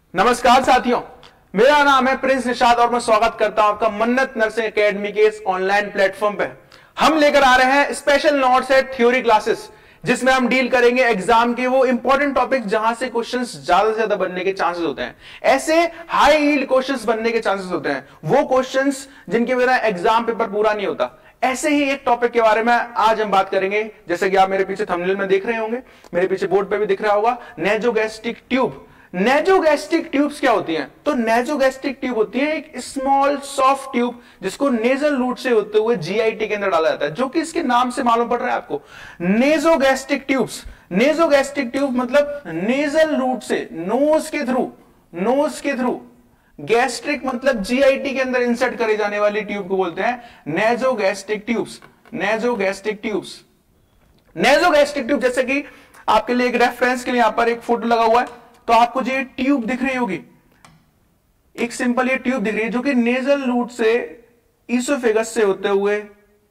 नमस्कार साथियों, मेरा नाम है प्रिंस निषाद और मैं स्वागत करता हूं आपका मन्नत नर्सिंग एकेडमी के इस ऑनलाइन प्लेटफॉर्म पे। हम लेकर आ रहे हैं special notes at theory classes, जिसमें हम डील करेंगे एग्जाम के वो इंपॉर्टेंट टॉपिक्स जहां से क्वेश्चंस ज्यादा से ज्यादा बनने के चांसेस होते हैं। ऐसे हाई यील्ड क्वेश्चंस बनने के चांसेस होते हैं, वो क्वेश्चंस जिनके बिना एग्जाम पेपर पूरा नहीं होता। ऐसे ही एक टॉपिक के बारे में आज हम बात करेंगे। जैसे कि आप मेरे पीछे थंबनेल में देख रहे होंगे, मेरे पीछे बोर्ड पे भी दिख रहा होगा, नेजोगैस्ट्रिक ट्यूब। नेजोगैस्ट्रिक ट्यूब्स क्या होती हैं? तो नेजोगैस्ट्रिक ट्यूब होती है एक स्मॉल सॉफ्ट ट्यूब जिसको नेजल रूट से होते हुए जीआईटी के अंदर डाला जाता है, जो कि इसके नाम से मालूम पड़ रहा है आपको, नेजोगैस्ट्रिक ट्यूब्स। नेजोगैस्ट्रिक ट्यूब मतलब नेजल रूट से, नोज के थ्रू गैस्ट्रिक मतलब जीआईटी के अंदर इंसर्ट करे जाने वाली ट्यूब को बोलते हैं nasogastric tubes. Nasogastric tubes, nasogastric tube, जैसे कि आपके लिए एक रेफरेंस के लिए यहां पर एक फोटो लगा हुआ है, तो आपको जो ये ट्यूब दिख रही होगी, एक सिंपल ये ट्यूब दिख रही है जो कि नेजल रूट से ईसोफेगस से होते हुए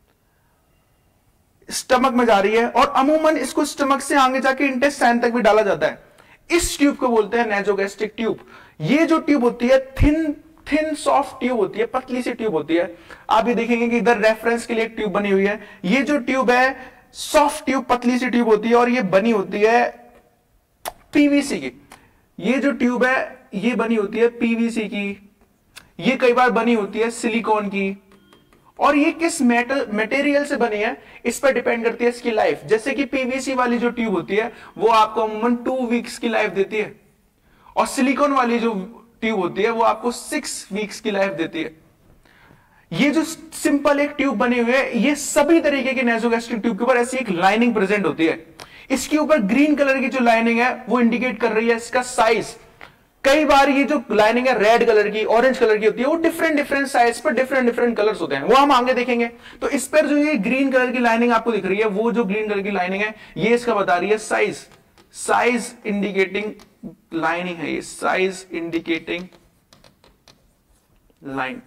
स्टमक में जा रही है और अमूमन इसको स्टमक से आगे जाके इंटेस्टाइन तक भी डाला जाता है। इस ट्यूब को बोलते हैं नेजोगैस्ट्रिक ट्यूब। ये जो ट्यूब होती है थिन सॉफ्ट ट्यूब होती है, पतली सी ट्यूब होती है। आप ये देखेंगे कि इधर रेफरेंस के लिए एक ट्यूब बनी हुई है। ये जो ट्यूब है सॉफ्ट ट्यूब, पतली सी ट्यूब होती है और ये बनी होती है पीवीसी की। ये जो ट्यूब है ये बनी होती है पीवीसी की, ये कई बार बनी होती है सिलिकॉन की। और ये किस मटेरियल से बनी है इस पर डिपेंड करती है इसकी लाइफ। जैसे कि पीवीसी वाली जो ट्यूब होती है वो आपको अमूमन 2 वीक्स की लाइफ देती है और सिलिकॉन वाली जो ट्यूब होती है वो आपको 6 वीक्स की लाइफ देती है। ये जो सिंपल एक ट्यूब बनी हुई है, ये सभी तरीके की नेजोगैस्ट्रिक ट्यूब के ऊपर ऐसी एक लाइनिंग प्रेजेंट होती है। इसके ऊपर ग्रीन कलर की जो लाइनिंग है वो इंडिकेट कर रही है इसका साइज। कई बार ये जो लाइनिंग है रेड कलर की, ऑरेंज कलर की होती है, वो डिफरेंट साइज पर डिफरेंट कलर्स होते हैं, वो हम आगे देखेंगे। तो इस पर जो ये ग्रीन कलर की लाइनिंग आपको दिख रही है, वो जो ग्रीन कलर की लाइनिंग है ये इसका बता रही है साइज इंडिकेटिंग लाइनिंग है, ये साइज इंडिकेटिंग लाइन।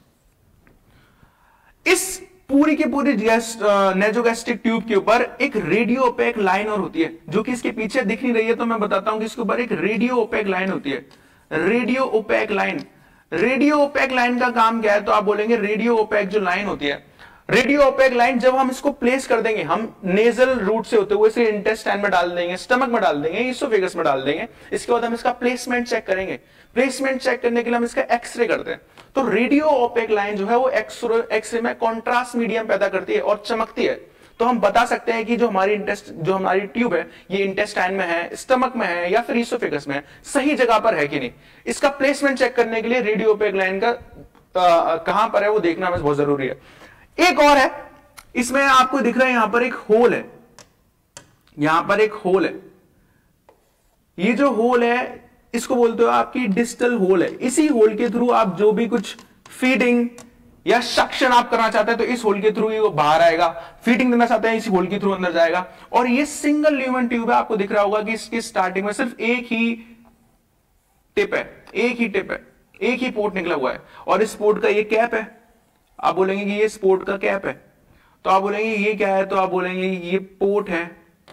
इस पूरी की पूरी नेजोगैस्ट्रिक ट्यूब के ऊपर एक रेडियो ओपेक लाइन और होती है, जो कि इसके पीछे दिख नहीं रही है, तो मैं बताता हूं कि इसके ऊपर एक रेडियो ओपेक लाइन होती है। रेडियो ओपेक लाइन का काम क्या है? तो आप बोलेंगे रेडियो ओपेक जो लाइन होती है, रेडियो ओपेक लाइन जब हम इसको प्लेस कर देंगे, हम नेजल रूट से होते हुए इसे इंटेस्टाइन में डाल देंगे, स्टमक में डाल देंगे, ईसोफेगस में डाल देंगे। इसके बाद हम इसका प्लेसमेंट चेक करेंगे। प्लेसमेंट चेक करने के लिए हम इसका एक्सरे करते हैं। तो रेडियो ओपेक लाइन जो है वो एक्सरे में कॉन्ट्रास्ट मीडियम पैदा करती है और चमकती है। तो हम बता सकते हैं कि जो हमारी ट्यूब है ये इंटेस्टाइन में है, स्टमक में है या फिर ईसोफेगस में है, सही जगह पर है कि नहीं। इसका प्लेसमेंट चेक करने के लिए रेडियो ओपेक लाइन का कहां पर है वो देखना बहुत जरूरी है। एक और है, इसमें आपको दिख रहा है यहां पर एक होल है, यहां पर एक होल है। ये जो होल है इसको बोलते हो आपकी डिस्टल होल है। इसी होल के थ्रू आप जो भी कुछ फीडिंग या सक्शन आप करना चाहते हैं तो इस होल के थ्रू ही वो बाहर आएगा। फीडिंग देना चाहते हैं इसी होल के थ्रू अंदर जाएगा। और ये सिंगल ल्यूमेन ट्यूब है, आपको दिख रहा होगा कि इसकी स्टार्टिंग में सिर्फ एक ही टिप है, एक ही पोर्ट निकला हुआ है और इस पोर्ट का ये कैप है। आप बोलेंगे कि ये स्पोर्ट का कैप है, तो आप बोलेंगे ये क्या है? तो आप बोलेंगे ये पोर्ट है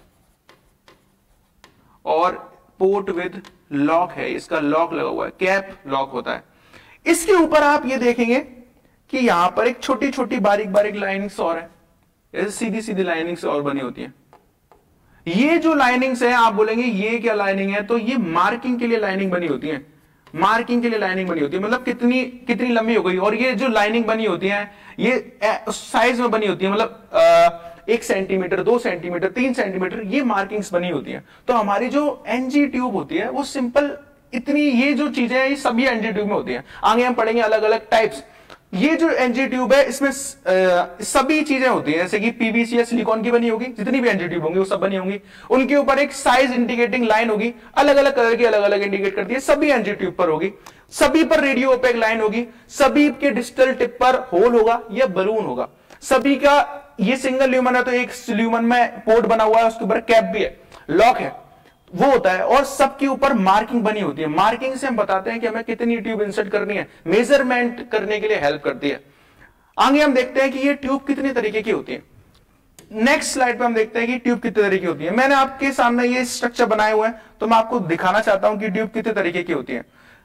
और पोर्ट विद लॉक है, इसका लॉक लगा हुआ है, कैप लॉक होता है। इसके ऊपर आप ये देखेंगे कि यहां पर एक छोटी छोटी बारीक बारीक लाइनिंग्स और है, ऐसे सीधी सीधी लाइनिंग्स और बनी होती है। ये जो लाइनिंग्स है आप बोलेंगे ये क्या लाइनिंग है? तो ये मार्किंग के लिए लाइनिंग बनी होती है, मार्किंग के लिए लाइनिंग बनी होती है, मतलब कितनी लंबी हो गई। और ये जो लाइनिंग बनी होती है ये साइज में बनी होती है, मतलब 1 सेंटीमीटर, 2 सेंटीमीटर, 3 सेंटीमीटर, ये मार्किंग्स बनी होती है। तो हमारी जो एनजी ट्यूब होती है वो सिंपल इतनी, ये जो चीजें हैं ये सभी एनजी ट्यूब में होती हैं। आगे हम पढ़ेंगे अलग अलग टाइप्स। ये जो एनजी ट्यूब है इसमें सभी चीजें होती हैं, जैसे कि पीवीसी या सिलिकॉन की बनी होगी, जितनी भी एनजी ट्यूब होंगी वो सब बनी होंगी। उनके ऊपर एक साइज इंडिकेटिंग लाइन होगी, अलग अलग कलर की, अलग अलग इंडिकेट करती है, सभी एनजी ट्यूब पर होगी। सभी पर रेडियो ओपेक लाइन होगी, सभी के डिस्टल टिप पर होल होगा या बलून होगा। सभी का ये सिंगल ल्यूमन है तो एक ल्यूमन में पोर्ट बना हुआ है, उसके ऊपर कैप भी है, लॉक है, वो होता है। और सबके ऊपर मार्किंग बनी होती है। मार्किंग से हम बताते हैं कि हमें कितनी ट्यूब इंसर्ट करनी है, मेजरमेंट करने के लिए हेल्प करती है। आगे हम देखते हैं कि ये ट्यूब कितने तरीके की होती है। नेक्स्ट स्लाइड पे हम देखते हैं कि ट्यूब कितने तरीके की होती है। मैंने आपके सामने ये स्ट्रक्चर बनाए हुए हैं तो मैं आपको दिखाना चाहता हूं कि ट्यूब कितने तरीके की होती है।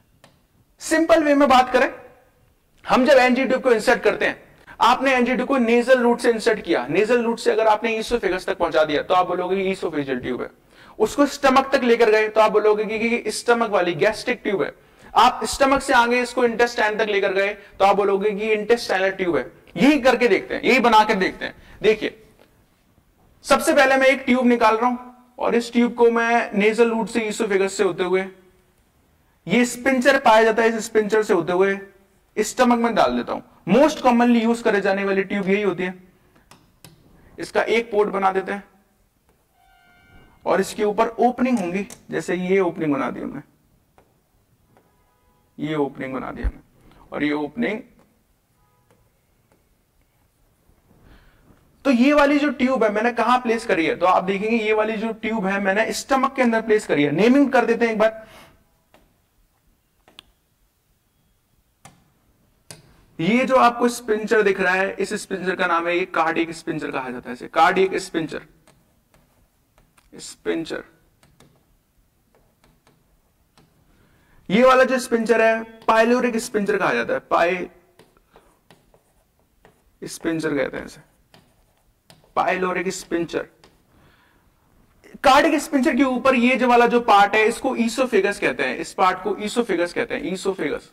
सिंपल वे में बात करें, हम जब एनजी ट्यूब को इंसर्ट करते हैं, आपने एनजी ट्यूब को नेजल रूट से इंसर्ट किया, नेजल रूट से अगर आपने ईसोफेगस तक पहुंचा दिया तो आप बोलोगे कि ईसोफेजियल ट्यूब है। उसको स्टमक तक लेकर गए तो आप बोलोगे कि स्टमक वाली गैस्ट्रिक ट्यूब है। आप स्टमक से आगे इसको इंटेस्टाइन तक लेकर गए तो आप बोलोगे कि इंटेस्टाइनल ट्यूब है। यही करके देखते हैं, यही बनाकर देखते हैं। देखिए, सबसे पहले मैं एक ट्यूब निकाल रहा हूं और इस ट्यूब को मैं नेजल रूट से ईसोफेगस से होते हुए, ये स्पिंचर पाया जाता है, इस स्पिंचर से होते हुए स्टमक में डाल देता हूं। मोस्ट कॉमनली यूज करे जाने वाली ट्यूब यही होती है। इसका एक पोर्ट बना देते हैं और इसके ऊपर ओपनिंग होंगी, जैसे ये ओपनिंग बना दी हमने, ये ओपनिंग बना दी हमने, और ये ओपनिंग, तो ये वाली जो ट्यूब है मैंने कहां प्लेस करी है, तो आप देखेंगे ये वाली जो ट्यूब है मैंने स्टमक के अंदर प्लेस करी है। नेमिंग कर देते हैं एक बार। ये जो आपको स्पिंचर दिख रहा है, इस स्पिंचर का नाम है, ये कार्डियक स्पिंचर कहा जाता है इसे, कार्डियक स्पिंचर, स्पिंचर। ये वाला जो स्पिंचर है पाइलोरिक स्पिंचर कहा जाता है, पाई स्पिंचर कहते हैं इसे, पाइलोरिक स्पिंचर। कार्डियक स्पिंचर के ऊपर ये जो वाला जो पार्ट है इसको ईसोफेगस कहते हैं, इस पार्ट को ईसोफेगस कहते हैं, ईसोफेगस।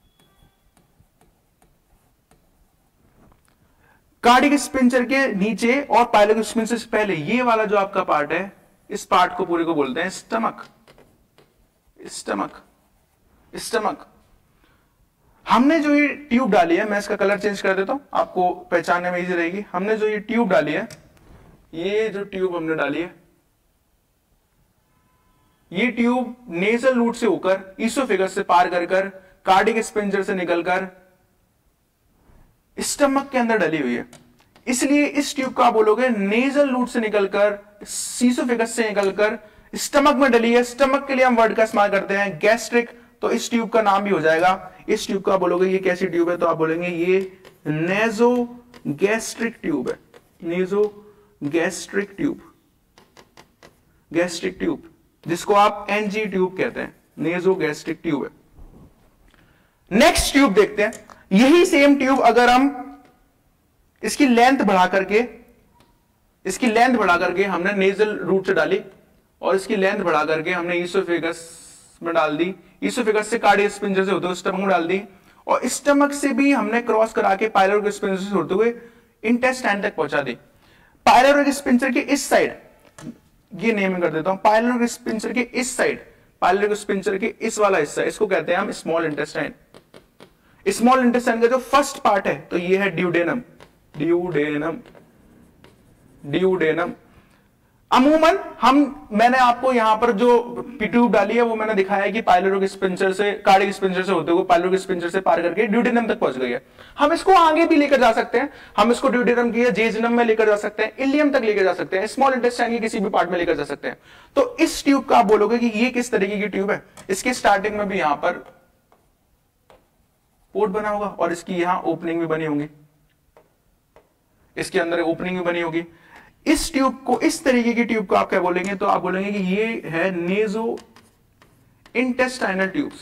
कार्डियक स्पिंचर के नीचे और पाइलोरिक स्पिंचर से पहले ये वाला जो आपका पार्ट है, इस पार्ट को पूरे को बोलते हैं स्टमक, स्टमक, स्टमक। हमने जो ये ट्यूब डाली है, मैं इसका कलर चेंज कर देता हूं, आपको पहचानने में इजी रहेगी। हमने जो ये ट्यूब डाली है, ये जो ट्यूब हमने डाली है, ये ट्यूब नेजल रूट से होकर ईसोफेगस से पार कर कार्डियक स्पिंचर से निकलकर स्टमक के अंदर डली हुई है। इसलिए इस ट्यूब का आप बोलोगे नेजल रूट से निकलकर, ईसोफेगस से निकलकर स्टमक में डली है। स्टमक के लिए हम वर्ड का इस्तेमाल करते हैं गैस्ट्रिक, तो इस ट्यूब का नाम भी हो जाएगा, इस ट्यूब का बोलोगे ये कैसी ट्यूब है, तो आप बोलेंगे ये नेजो गैस्ट्रिक ट्यूब है, नेजो गैस्ट्रिक ट्यूब, गैस्ट्रिक ट्यूब, जिसको आप एनजी ट्यूब कहते हैं, नेजो गैस्ट्रिक ट्यूब है। नेक्स्ट ट्यूब देखते हैं। यही सेम ट्यूब अगर हम इसकी लेंथ बढ़ा करके, इसकी लेंथ बढ़ा करके हमने नेजल रूट से डाली और इसकी लेंथ बढ़ा करके हमने ईसोफेगस में डाल दी, ईसोफेगस से कार्डियक स्पिंचर से होते हुए स्टमक में डाल दी, और स्टमक से भी हमने क्रॉस करा के पाइलोरिक स्पिंचर से होते हुए इंटेस्टाइन तक पहुंचा दी। पाइलोरिक स्पिंचर के इस साइड, ये नेम कर देता हूं, पाइलोरिक स्पिंचर के इस साइड, पाइलोरिक स्पिंचर के इस वाला हिस्सा, इसको कहते हैं हम स्मॉल इंटेस्टाइन। स्मॉल इंटेस्टाइन का जो फर्स्ट पार्ट है तो ये है ड्यूडेनम, ड्यूडेनम, ड्यूडेनम। अमूमन मैंने आपको यहां पर जो ट्यूब डाली है वो मैंने दिखाया है कि पाइलोरिक स्पिंचर से, कार्डियक स्पिंचर से होते हुए पाइलोरिक स्पिंचर से पार करके ड्यूडेनम तक पहुंच गई है। हम इसको आगे भी लेकर जा सकते हैं, हम इसको ड्यूडेनम की जेजुनम में लेकर जा सकते हैं, इलियम तक लेकर जा सकते हैं, स्मॉल इंटेस्टाइन के किसी भी पार्ट में लेकर जा सकते हैं। तो इस ट्यूब का आप बोलोगे कि ये किस तरीके की ट्यूब है। इसकी स्टार्टिंग में भी यहां पर पोर्ट बना होगा और इसकी यहां ओपनिंग भी बनी होगी, इसके अंदर ओपनिंग भी बनी होगी। इस ट्यूब को, इस तरीके की ट्यूब को आप क्या बोलेंगे, तो आप बोलेंगे कि ये है naso intestinal tubes,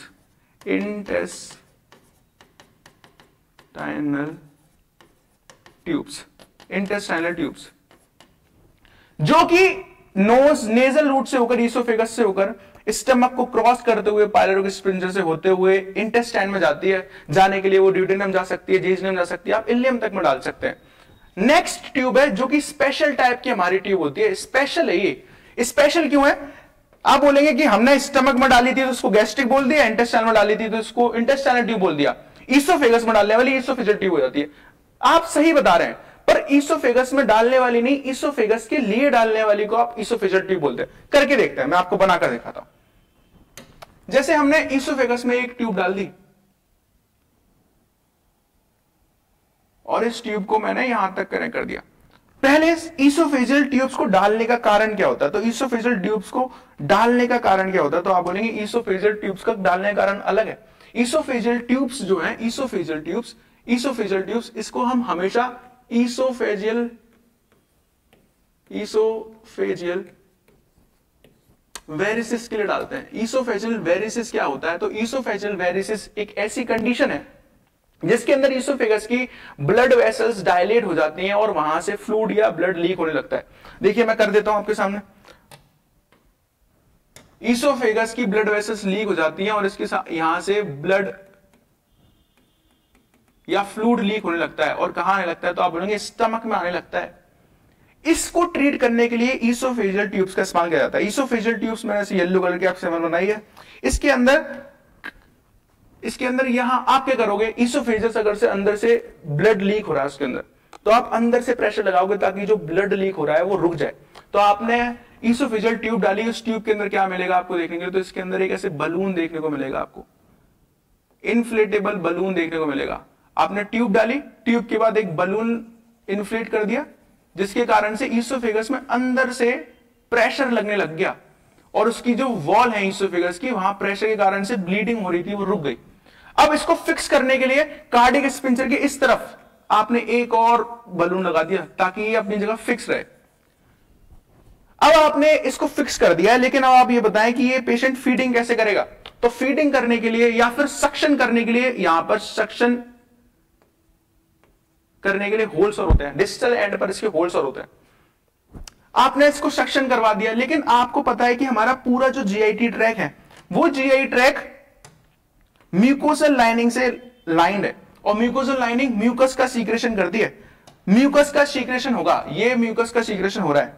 intestinal tubes, intestinal tubes, जो कि नोज नेजल रूट से होकर ईसोफेगस से होकर स्टमक को क्रॉस करते हुए पाइलोरिक स्पिंचर से होते हुए इंटेस्टाइन में जाती है। जाने के लिए वो ड्यूडेनम जा सकती है, जेजुनम जा सकती है, आप इलियम तक में डाल सकते हैं। नेक्स्ट ट्यूब है जो कि स्पेशल टाइप की हमारी ट्यूब होती है। स्पेशल है ये। स्पेशल क्यों है? आप बोलेंगे कि हमने स्टमक में डाली थी तो उसको गैस्ट्रिक बोल दिया, इंटेस्टाइन में डाली थी तो उसको इंटेस्टाइनल ट्यूब बोल दिया, ईसोफेगस में डालने वाली ईसोफेजियल ट्यूब हो जाती है। आप सही बता रहे हैं, पर ईसोफेगस में डालने वाली नहीं, ईसोफेगस के लिए डालने वाली को आप ईसोफेजियल ट्यूब बोलते हैं। करके देखते हैं, मैं आपको बनाकर दिखाता हूं। जैसे हमने ईसोफेगस में एक ट्यूब डाल दी और इस ट्यूब को मैंने यहां तक कनेक्ट कर दिया। पहले ईसोफेजियल ट्यूब्स को डालने का कारण क्या होता है? तो ईसोफेजियल ट्यूब्स को डालने का कारण क्या होता है? तो आप बोलेंगे ईसोफेजियल ट्यूब्स का डालने का कारण अलग है। ईसोफेजियल ट्यूब्स जो है, ईसोफेजियल ट्यूब्स, इसको हम हमेशा ईसोफेजियल वेरिसिस के लिए डालते हैं। ईसोफेजियल वेरिसिस क्या होता है? तो ईसोफेजियल वेरिसिस एक ऐसी कंडीशन है जिसके अंदर ईसोफेगस की ब्लड वेसल्स डायलेट हो जाती हैं और वहां से फ्लूइड या ब्लड लीक होने लगता है। देखिए मैं कर देता हूं आपके सामने। ईसोफेगस की ब्लड वेसल्स लीक हो जाती हैं और इसके साथ यहां से ब्लड या फ्लूइड लीक होने लगता है। और कहां आने लगता है? तो आप बोलेंगे स्टमक में आने लगता है। इसको ट्रीट करने के लिए ईसोफेजियल ट्यूब्स का इस्तेमाल किया जाता है। ईसोफेजियल ट्यूब्स मैंने ऐसे येलो कलर की आपसे बनाई है। इसके अंदर यहां आप क्या करोगे? ईसोफेजियस अगर से अंदर से ब्लड लीक हो रहा है उसके अंदर, तो आप अंदर से प्रेशर लगाओगे ताकि जो ब्लड लीक हो रहा है वो रुक जाए। तो आपने ईसोफेजियल ट्यूब डाली, उस ट्यूब के अंदर क्या मिलेगा आपको देखेंगे तो इसके अंदर एक ऐसे बलून देखने को मिलेगा, आपको इन्फ्लेटेबल बलून देखने को मिलेगा। आपने ट्यूब डाली, ट्यूब के बाद एक बलून इन्फ्लेट कर दिया, जिसके कारण से ईसोफेगस में अंदर से प्रेशर लगने लग गया और उसकी जो वॉल है ईसोफेगस की, वहां प्रेशर के कारण से ब्लीडिंग हो रही थी, वो रुक गई। अब इसको फिक्स करने के लिए कार्डियक स्पिंचर के इस तरफ आपने एक और बलून लगा दिया ताकि ये अपनी जगह फिक्स रहे। अब आपने इसको फिक्स कर दिया है, लेकिन अब आप ये बताएं कि ये पेशेंट फीडिंग कैसे करेगा? तो फीडिंग करने के लिए या फिर सक्शन करने के लिए यहां पर सक्शन करने के लिए होल्स और होते हैं, डिस्टल एंड पर इसके होल्स और होते हैं। आपने इसको सक्शन करवा दिया, लेकिन आपको पता है कि हमारा पूरा जो जीआईटी ट्रैक है वो जीआई ट्रैक म्यूकोसल लाइनिंग से लाइंड है और म्यूकोसल लाइनिंग म्यूकस का सीक्रेशन करती है। म्यूकस का सीक्रेशन होगा, ये म्यूकस का सीक्रेशन हो रहा है,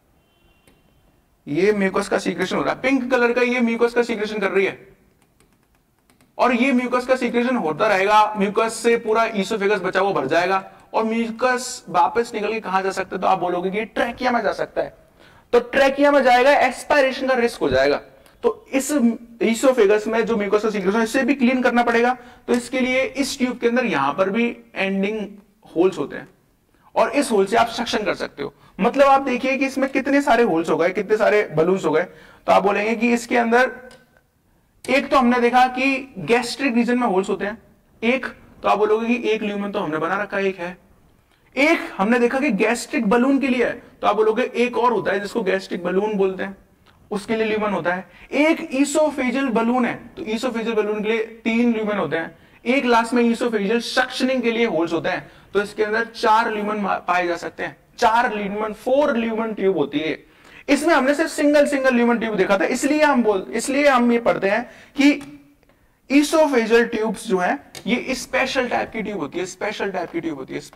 ये म्यूकस का सीक्रेशन हो रहा है, पिंक कलर का ये म्यूकस का सीक्रेशन कर रही है और ये म्यूकस का सीक्रेशन होता रहेगा। म्यूकस से पूरा ईसोफेगस बचा हुआ भर जाएगा और म्यूकस वापस निकल के कहां जा सकता है? तो आप बोलोगे कि ट्रैकिया में जा सकता है। तो ट्रैकिया में जाएगा, एक्सपायरेशन का रिस्क हो जाएगा। तो इस ईसोफेगस में जो म्यूकस का सीक्रेशन, इसे भी क्लीन करना पड़ेगा। तो इसके लिए इस ट्यूब के अंदर यहां पर भी एंडिंग होल्स होते हैं और इस होल से आप सक्शन कर सकते हो। मतलब आप देखिए कि इसमें कितने सारे होल्स हो गए, कितने सारे बलून्स हो गए। तो आप बोलेंगे कि इसके अंदर एक तो हमने देखा कि गैस्ट्रिक रीजन में होल्स होते हैं, एक तो आप बोलोगे कि एक ल्यूमन तो हमने बना रखा है, एक है। एक हमने देखा कि गैस्ट्रिक बलून के लिए है, तो आप बोलोगे एक और होता है जिसको गैस्ट्रिक बलून बोलते हैं, उसके लिए ल्यूमन होता है। एक ईसोफेजियल बलून है, तो ईसोफेजियल बलून के लिए 3 ल्यूमन होते हैं। एक लास्ट में ईसोफेजियल सक्शनिंग के लिए होल्स होते हैं, तो इसके अंदर 4 ल्यूमन पाए जा सकते हैं। 4 ल्यूमन, 4 ल्यूमन ट्यूब होती है। इसमें हमने सिर्फ सिंगल ल्यूमन ट्यूब देखा था, इसलिए हम ये पढ़ते हैं कि ईसोफेजियल ट्यूब्स जो है ये स्पेशल टाइप की ट्यूब होती है, स्पेशल टाइप की ट्यूब होती है,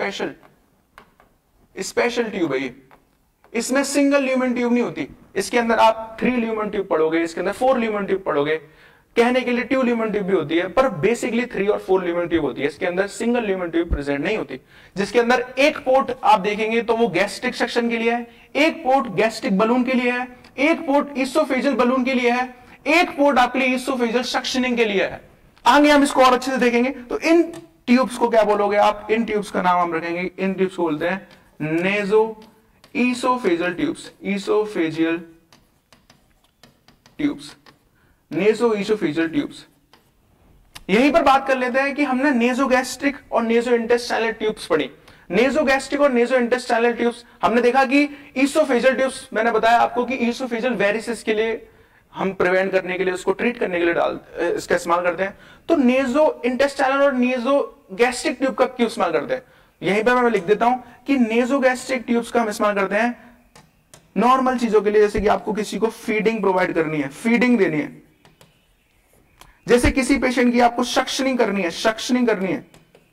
स्पेशल ट्यूब है ये। इसमें सिंगल ल्यूमन ट्यूब नहीं होती। इसके अंदर आप 3 ल्यूमन ट्यूब पढ़ोगे, इसके अंदर 4 ल्यूमन ट्यूब पढ़ोगे, कहने के लिए 2 ल्यूमन ट्यूब भी होती है, पर बेसिकली 3 और 4 ल्यूमन ट्यूब होती है। इसके अंदर सिंगल ल्यूमन ट्यूब प्रेजेंट नहीं होती, जिसके अंदर एक पोर्ट आप देखेंगे तो वो गैस्ट्रिक सेक्शन के लिए है, एक पोर्ट गैस्ट्रिक बलून के लिए है, एक पोर्ट ईसोफेजियल बलून के लिए है, एक पोर्ट आपके लिए ईसोफेजियल सक्शनिंग के लिए है। आगे हम इसको और अच्छे से देखेंगे। तो इन ट्यूब्स को क्या बोलोगे आप? इन ट्यूब्स का नाम हम रखेंगे, इन ट्यूब्स को बोलते हैं naso oesophageal tubes, oesophageal tubes, naso oesophageal tubes. यहीं पर बात कर लेते हैं कि हमने नेजोगैस्ट्रिक और नेजो इंटेस्टाइनल ट्यूब्स पढ़ी। नेजोगैस्ट्रिक और नेजो इंटेस्टाइनल ट्यूब्स हमने देखा कि ईसोफेजियल ट्यूब्स, मैंने बताया आपको कि ईसोफेजियल वेरिसिस के लिए हम प्रिवेंट करने के लिए, उसको ट्रीट करने के लिए इसका इस्तेमाल करते हैं। तो नेजो इंटेस्टाइनल और नेजो गैस्ट्रिक ट्यूब का क्यों इस्तेमाल करते हैं? यहीं पर मैं लिख देता हूं कि नेजो गैस्ट्रिक ट्यूब्स का हम इस्तेमाल करते हैं नॉर्मल चीजों के लिए, जैसे कि आपको किसी को फीडिंग प्रोवाइड करनी है, फीडिंग देनी है, जैसे किसी पेशेंट की आपको सक्शनिंग करनी है, सक्शनिंग करनी है,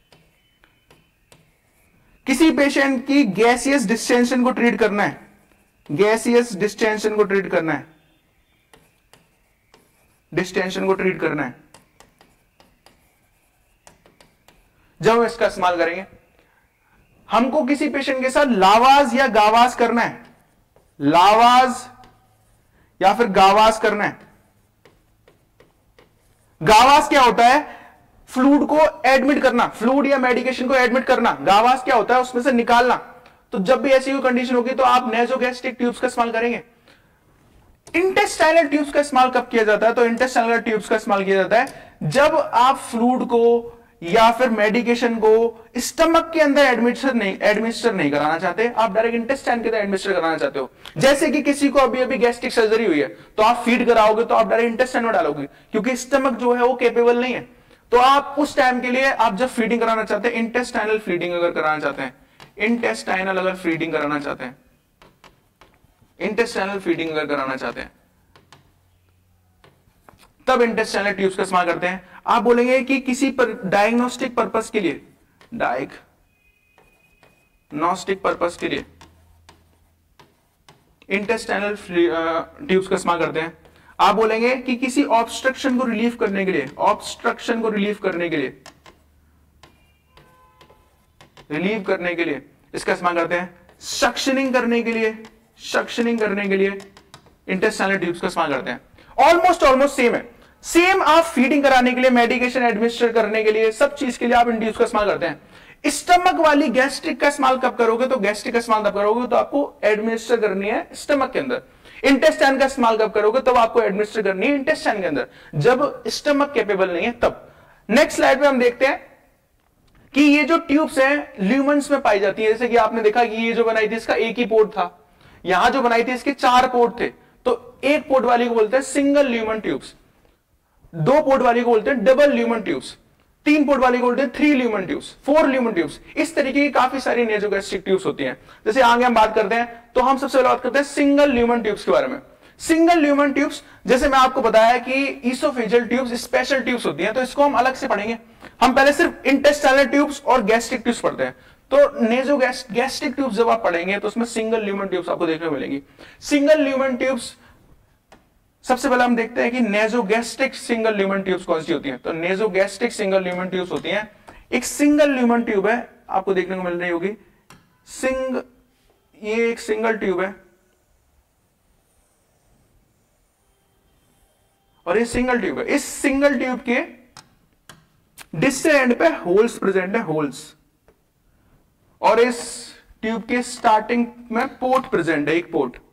किसी पेशेंट की गैसियस डिस्टेंशन को ट्रीट करना है, गैसियस डिस्टेंशन को ट्रीट करना है, डिस्टेंशन को ट्रीट करना है, जब हम इसका इस्तेमाल करेंगे। हमको किसी पेशेंट के साथ लावाज या गावाज करना है, लावाज या फिर गावाज करना है। गावाज क्या होता है? फ्लूइड को एडमिट करना, फ्लूइड या मेडिकेशन को एडमिट करना। गावाज क्या होता है? उसमें से निकालना। तो जब भी ऐसी कोई कंडीशन होगी तो आप नेजोगैस्ट्रिक ट्यूब्स का इस्तेमाल करेंगे। इंटेस्टाइनल ट्यूब्स का इस्तेमाल कब किया जाता है? तो इंटेस्टाइनल ट्यूब्स का इस्तेमाल किया जाता है जब आप फ्लूइड को या फिर मेडिकेशन को स्टमक के अंदर एडमिनिस्टर नहीं कराना चाहते, आप डायरेक्ट इंटेस्टाइन के अंदर एडमिनिस्टर कराना चाहते हो। जैसे कि किसी को अभी अभी गैस्ट्रिक सर्जरी हुई है तो आप फीड कराओगे तो आप डायरेक्ट इंटेस्टाइन में डालोगे, क्योंकि स्टमक जो है वो कैपेबल नहीं है। तो आप उस टाइम के लिए आप जब फीडिंग कराना चाहते हैं, इंटेस्टाइनल फीडिंग अगर कराना चाहते हैं, इंटेस्टाइनल अगर फीडिंग कराना चाहते हैं, इंटेस्टाइनल फीडिंग अगर कराना चाहते हैं तब इंटेस्टाइनल ट्यूब्स का इस्तेमाल करते हैं। आप बोलेंगे कि किसी पर डायग्नोस्टिक पर्पस के लिए, डायग्नोस्टिक पर्पस के लिए इंटेस्टाइनल ट्यूब्स का इस्तेमाल करते हैं। आप बोलेंगे कि किसी ऑब्स्ट्रक्शन को रिलीव करने के लिए, ऑब्स्ट्रक्शन को रिलीव करने के लिए, रिलीव करने के लिए इसका इस्तेमाल करते हैं। सक्शनिंग करने के लिए, सक्शनिंग करने के लिए इंटेस्टाइनल ट्यूब्स का इस्तेमाल करते हैं। ऑलमोस्ट सेम है, सेम आप फीडिंग कराने के लिए, मेडिकेशन एडमिनिस्टर करने के लिए, सब चीज के लिए आप इन ट्यूब्स का इस्तेमाल करते हैं। स्टमक वाली गैस्ट्रिक का इस्तेमाल कब करोगे, तो गैस्ट्रिक का इस्तेमाल तब करोगे तो आपको एडमिनिस्टर करनी है स्टमक के अंदर। इंटेस्टाइन का इस्तेमाल कब करोगे, तब आपको एडमिनिस्टर करनी है इंटेस्टाइन के अंदर, जब स्टमक कैपेबल नहीं है तब। नेक्स्ट स्लाइड में हम देखते हैं कि ये जो ट्यूब्स हैं ल्यूमेंस में पाई जाती है। जैसे कि आपने देखा कि ये जो बनाई थी इसका एक ही पोर्ट था, यहां जो बनाई थी इसके 4 पोर्ट थे, तो एक पोर्ट वाली को बोलते हैं सिंगल ल्यूमन ट्यूब्स, 2 पोर्ट वाली को बोलते हैं डबल ल्यूमन ट्यूब्स, 3 पोर्ट वाली को बोलते हैं 3 ल्यूमन ट्यूब्स, 4 ल्यूमन ट्यूब्स। इस तरीके की काफी सारी नेसोगैस्ट्रिक ट्यूब्स होती हैं। जैसे आगे हम बात करते हैं तो हम सबसे पहले बात करते हैं सिंगल ल्यूमन ट्यूब्स के बारे में। सिंगल ल्यूमन ट्यूब्स, जैसे मैं आपको बताया कि ईसोफेजियल ट्यूब्स स्पेशल ट्यूब्स होती हैं, तो इसको हम अलग से पढ़ेंगे। हम पहले सिर्फ इंटेस्टाइनल ट्यूब्स और गैस्ट्रिक ट्यूब्स पढ़ते हैं। तो नेसोगैस्ट्रिक ट्यूब्स जब आप पढ़ेंगे तो उसमें सिंगल ल्यूमन ट्यूब्स आपको देखने को मिलेंगी। सिंगल ल्यूमन ट्यूब्स, सबसे पहले हम देखते हैं कि नेसोगैस्ट्रिक सिंगल ल्यूमन ट्यूब्स कौन सी होती हैं। तो नेसोगैस्ट्रिक सिंगल ल्यूमन ट्यूब्स होती हैं, एक सिंगल ल्यूमन ट्यूब है, आपको देखने को मिल रही होगी ये एक सिंगल ट्यूब है और ये सिंगल ट्यूब है। इस सिंगल ट्यूब के डिस्टल एंड पे होल्स प्रेजेंट है, होल्स, और इस ट्यूब के स्टार्टिंग में पोर्ट प्रेजेंट है, एक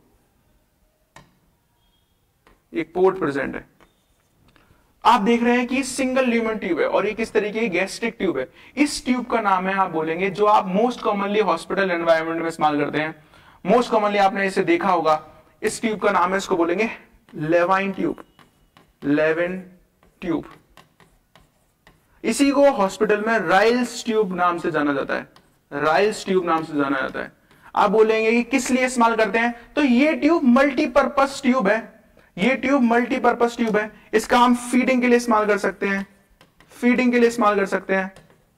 पोर्ट प्रेजेंट है। आप देख रहे हैं कि सिंगल ल्यूमन ट्यूब है और ये किस तरीके की गैस्ट्रिक ट्यूब है। इस ट्यूब का नाम है, आप बोलेंगे, जो आप मोस्ट कॉमनली हॉस्पिटल एनवायरनमेंट में इस्तेमाल करते हैं, मोस्ट कॉमनली आपने इसे देखा होगा, इस ट्यूब का नाम है, इसको बोलेंगे लेवाइन ट्यूब, लेविन ट्यूब। इसी को हॉस्पिटल में राइल्स ट्यूब नाम से जाना जाता है, राइल्स ट्यूब नाम से जाना जाता है। आप बोलेंगे कि किस लिए इस्तेमाल करते हैं, तो ये ट्यूब मल्टीपर्पस ट्यूब है, ये ट्यूब मल्टीपर्पस ट्यूब है। इसका हम फीडिंग के लिए इस्तेमाल कर सकते हैं, फीडिंग के लिए इस्तेमाल कर सकते हैं,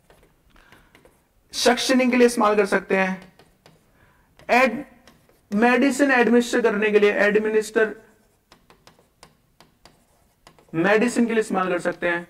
सक्शनिंग के लिए इस्तेमाल कर सकते हैं, मेडिसिन एडमिनिस्टर करने के लिए, मेडिसिन के लिए इस्तेमाल कर सकते हैं,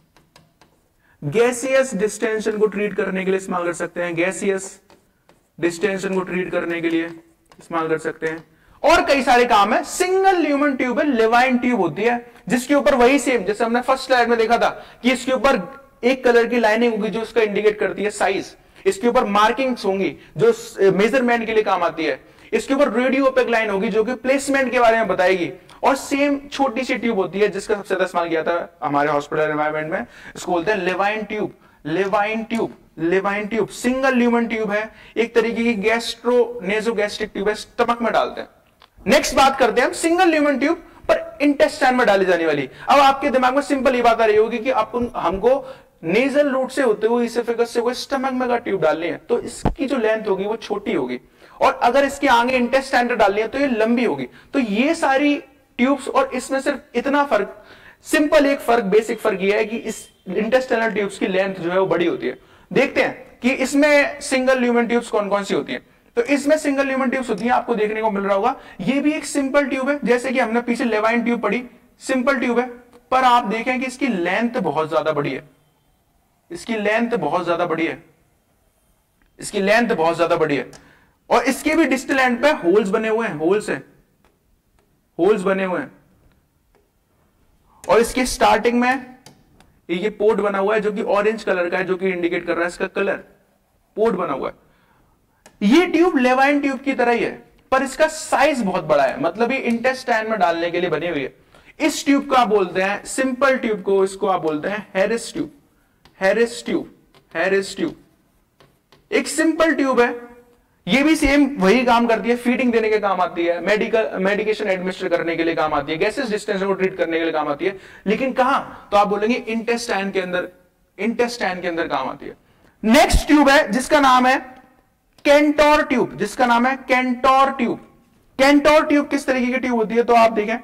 गैसियस डिस्टेंशन को ट्रीट करने के लिए इस्तेमाल कर सकते हैं, गैसियस डिस्टेंशन को ट्रीट करने के लिए इस्तेमाल कर सकते हैं, और कई सारे काम है। सिंगल ल्यूमन ट्यूब है, लेवाइन ट्यूब होती है, जिसके ऊपर वही सेम जैसे हमने फर्स्ट स्लाइड में देखा था कि इसके ऊपर एक कलर की लाइनिंग होगी जो उसका इंडिकेट करती है साइज, इसके ऊपर मार्किंग्स होंगी जो मेजरमेंट के लिए काम आती है, इसके ऊपर रेडियो ओपेक लाइन होगी जो कि प्लेसमेंट के बारे में बताएगी, और सेम छोटी सी ट्यूब होती है जिसका सबसे ज्यादा इस्तेमाल किया था हमारे हॉस्पिटल एनवायरनमेंट में, इसको बोलते हैं Levin tube, Levin tube, Levin tube. Single lumen tube है, एक तरीके की नेसोगैस्ट्रिक ट्यूब है, स्टमक में डालते हैं। नेक्स्ट बात करते हैं हम सिंगल ल्यूमन ट्यूब पर इंटेस्टाइन में डाली जाने वाली। अब आपके दिमाग में सिंपल ये बात आ रही होगी कि हमको नेजल रूट से होते हुए इसोफेगस से स्टमक में का ट्यूब डालनी है, तो इसकी जो लेंथ होगी वो छोटी होगी, और अगर इसके आगे इंटेस्टाइन डालनी है तो ये लंबी होगी। तो ये सारी ट्यूब्स, और इसमें सिर्फ इतना फर्क, सिंपल एक फर्क, बेसिक फर्क ये है कि इस इंटेस्टाइनल ट्यूब्स की लेंथ जो है वो बड़ी होती है। देखते हैं कि इसमें सिंगल ल्यूमन ट्यूब्स कौन कौन सी होती हैं। तो इसमें सिंगल ल्यूमन ट्यूब्स होती हैं, आपको देखने को मिल रहा होगा, ये भी एक सिंपल ट्यूब है, जैसे कि हमने पीछे लेवाइन ट्यूब पढ़ी, सिंपल ट्यूब है, पर आप देखें कि इसकी लेंथ बहुत ज्यादा बड़ी है, इसकी लेंथ बहुत ज्यादा बड़ी है, इसकी लेंथ बहुत ज्यादा बड़ी है, और इसके भी डिस्टल एंड पे होल्स बने हुए हैं, होल्स हैं, होल्स बने हुए हैं, और इसके स्टार्टिंग में ये पोर्ट बना हुआ है जो कि ऑरेंज कलर का है, जो कि इंडिकेट कर रहा है इसका कलर, पोर्ट बना हुआ है। ये ट्यूब लेवाइन ट्यूब की तरह ही है, पर इसका साइज बहुत बड़ा है, मतलब ये इंटेस्टाइन में डालने के लिए बनी हुई है। इस ट्यूब को आप बोलते हैं, सिंपल ट्यूब को, इसको आप बोलते हैं Harris tube, Harris tube, Harris tube एक सिंपल ट्यूब है, ये भी सेम वही काम करती है, फीडिंग देने के काम आती है, मेडिकेशन एडमिनिस्टर करने के लिए काम आती है, गैसेस डिस्टेंस को ट्रीट करने के लिए काम आती है, लेकिन कहां, तो आप बोलेंगे इंटेस्टाइन के अंदर, इंटेस्टाइन के अंदर काम आती है। नेक्स्ट ट्यूब है जिसका नाम है कैंटोर ट्यूब, जिसका नाम है कैंटोर ट्यूब। कैंटोर ट्यूब किस तरीके की ट्यूब होती है, तो आप देखें,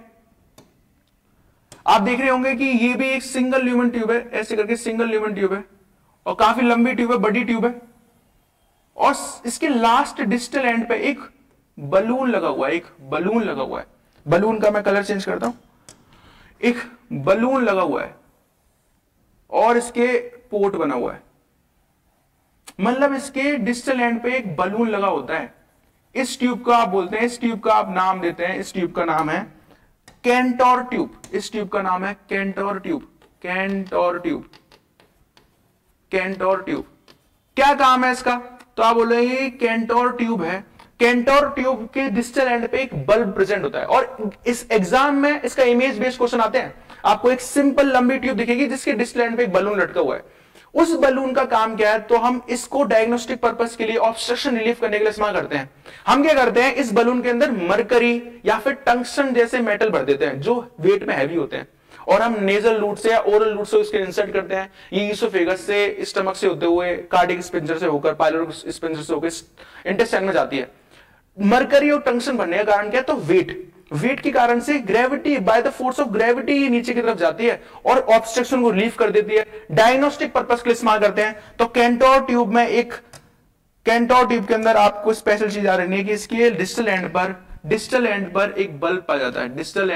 आप देख रहे होंगे कि ये भी एक सिंगल ल्यूमेन ट्यूब है, ऐसे करके सिंगल ल्यूमेन ट्यूब है और काफी लंबी ट्यूब है, बड़ी ट्यूब है, और इसके लास्ट डिस्टल एंड पे एक बलून लगा हुआ है, एक बलून लगा हुआ है। बलून का मैं कलर चेंज करता हूं, एक बलून लगा हुआ है और इसके पोर्ट बना हुआ है, मतलब इसके डिस्टल एंड पे एक बलून लगा होता है। इस ट्यूब का आप बोलते हैं, इस ट्यूब का आप नाम देते हैं, इस ट्यूब का नाम है कैंटोर ट्यूब, इस ट्यूब का नाम है Cantor tube, Cantor tube, Cantor tube. क्या काम है इसका, तो आप बोलेंगे कैंटोर ट्यूब है, कैंटोर ट्यूब के डिस्टल एंड पे एक बल्ब प्रेजेंट होता है, और इस एग्जाम में इसका इमेज बेस्ड क्वेश्चन आते हैं। आपको एक सिंपल लंबी ट्यूब दिखेगी जिसके डिस्टल एंड पे एक बलून लटका हुआ है, उस बलून का काम क्या है, तो हम इसको डायग्नोस्टिक पर्पस के लिए ऑब्स्ट्रक्शन रिलीफ करने के लिए इस्तेमाल करते हैं। हम क्या करते हैं, इस बलून के अंदर मरकरी या फिर टंगस्टन जैसे मेटल भर देते हैं जो वेट में हैवी होते हैं, और हम नेजल रूट से या ओरल रूट से उसके इंसर्ट करते हैं। ये ईसोफेगस से, स्टमक से होते हुए, कार्डिक स्पिंजर से होकर, पाइलोरिक स्पिंजर से होकर इंटेस्टाइन में जाती है। मरकरी और टंगस्टन बनने का कारण क्या है, तो वेट के कारण से gravity, by the force of gravity ये नीचे की तरफ जाती है और ऑब्स्ट्रक्शन को रिलीव कर देती है। डायग्नोस्टिक पर्पस के लिए इस्तेमाल करते हैं। तो कैंटोर ट्यूब में एक, कैंटोर ट्यूब के अंदर आपको स्पेशल चीज आ रही है कि इसके डिस्टल एंड पर एक बल्ब पाया जाता है, डिस्टल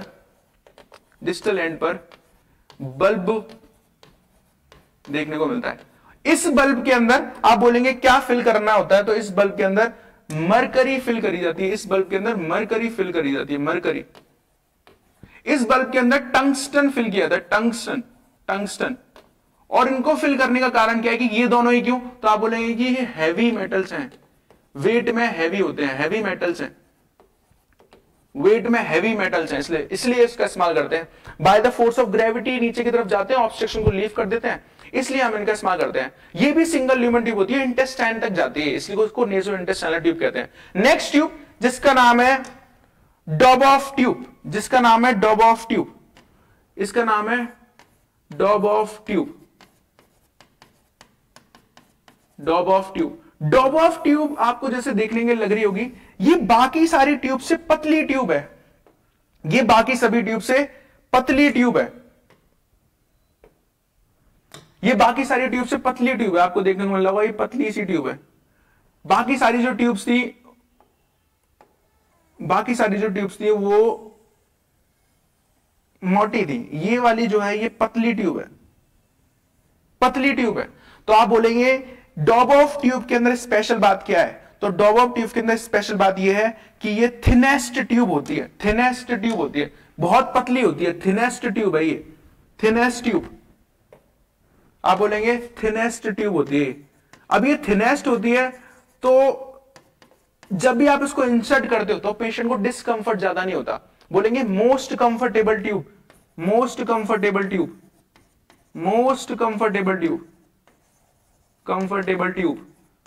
एंड पर बल्ब देखने को मिलता है। इस बल्ब के अंदर आप बोलेंगे क्या फिल करना होता है, तो इस बल्ब के अंदर मरकरी फिल करी जाती है, इस बल्ब के अंदर मरकरी फिल करी जाती है, मरकरी। इस बल्ब के अंदर टंगस्टन फिल किया था, टंगस्टन। और इनको फिल करने का कारण क्या है कि ये दोनों ही क्यों, तो आप बोलेंगे कि ये हैवी मेटल्स हैं, वेट में हैवी होते हैं, हैवी मेटल्स हैं, वेट में हैवी मेटल्स हैं, इसलिए इसका इस्तेमाल करते हैं। By the force of gravity नीचे की तरफ जाते हैं, ऑब्स्ट्रक्शन को लीव कर देते हैं, इसलिए हम इनका इस्तेमाल करते हैं। ये भी सिंगल ल्यूमेन ट्यूब होती है, इंटेस्टाइन तक जाती है, इसलिए उसको नेसो इंटेस्टाइनल ट्यूब कहते हैं। नेक्स्ट ट्यूब जिसका नाम है डॉबॉफ ट्यूब, जिसका नाम है डॉबॉफ ट्यूब, इसका नाम है Dobbhoff tube, Dobbhoff tube. Dobbhoff tube आपको जैसे देखने के लग रही होगी, ये बाकी सारी ट्यूब से पतली ट्यूब है, ये बाकी सभी ट्यूब से पतली ट्यूब है, ये बाकी सारी ट्यूब से पतली ट्यूब है। आपको देखने को मिल रहा होगा ये पतली सी ट्यूब है। बाकी सारी जो ट्यूब्स थी, बाकी सारी जो ट्यूब्स थी वो मोटी थी, ये वाली जो है ये पतली ट्यूब है, पतली ट्यूब है। तो आप बोलेंगे डॉबॉफ ट्यूब के अंदर स्पेशल बात क्या है, तो डॉबॉफ ट्यूब के अंदर स्पेशल बात यह है कि ये थिनेस्ट ट्यूब होती है, थिनेस्ट ट्यूब होती है, बहुत पतली होती है, थिनेस्ट ट्यूब है ये, थिनेस्ट ट्यूब। आप बोलेंगे थिनेस्ट ट्यूब होती है। अब ये थिनेस्ट होती है तो जब भी आप इसको इंसर्ट करते हो तो पेशेंट को डिस्कंफर्ट ज्यादा नहीं होता। बोलेंगे most comfortable tube, most comfortable tube, most comfortable tube, comfortable tube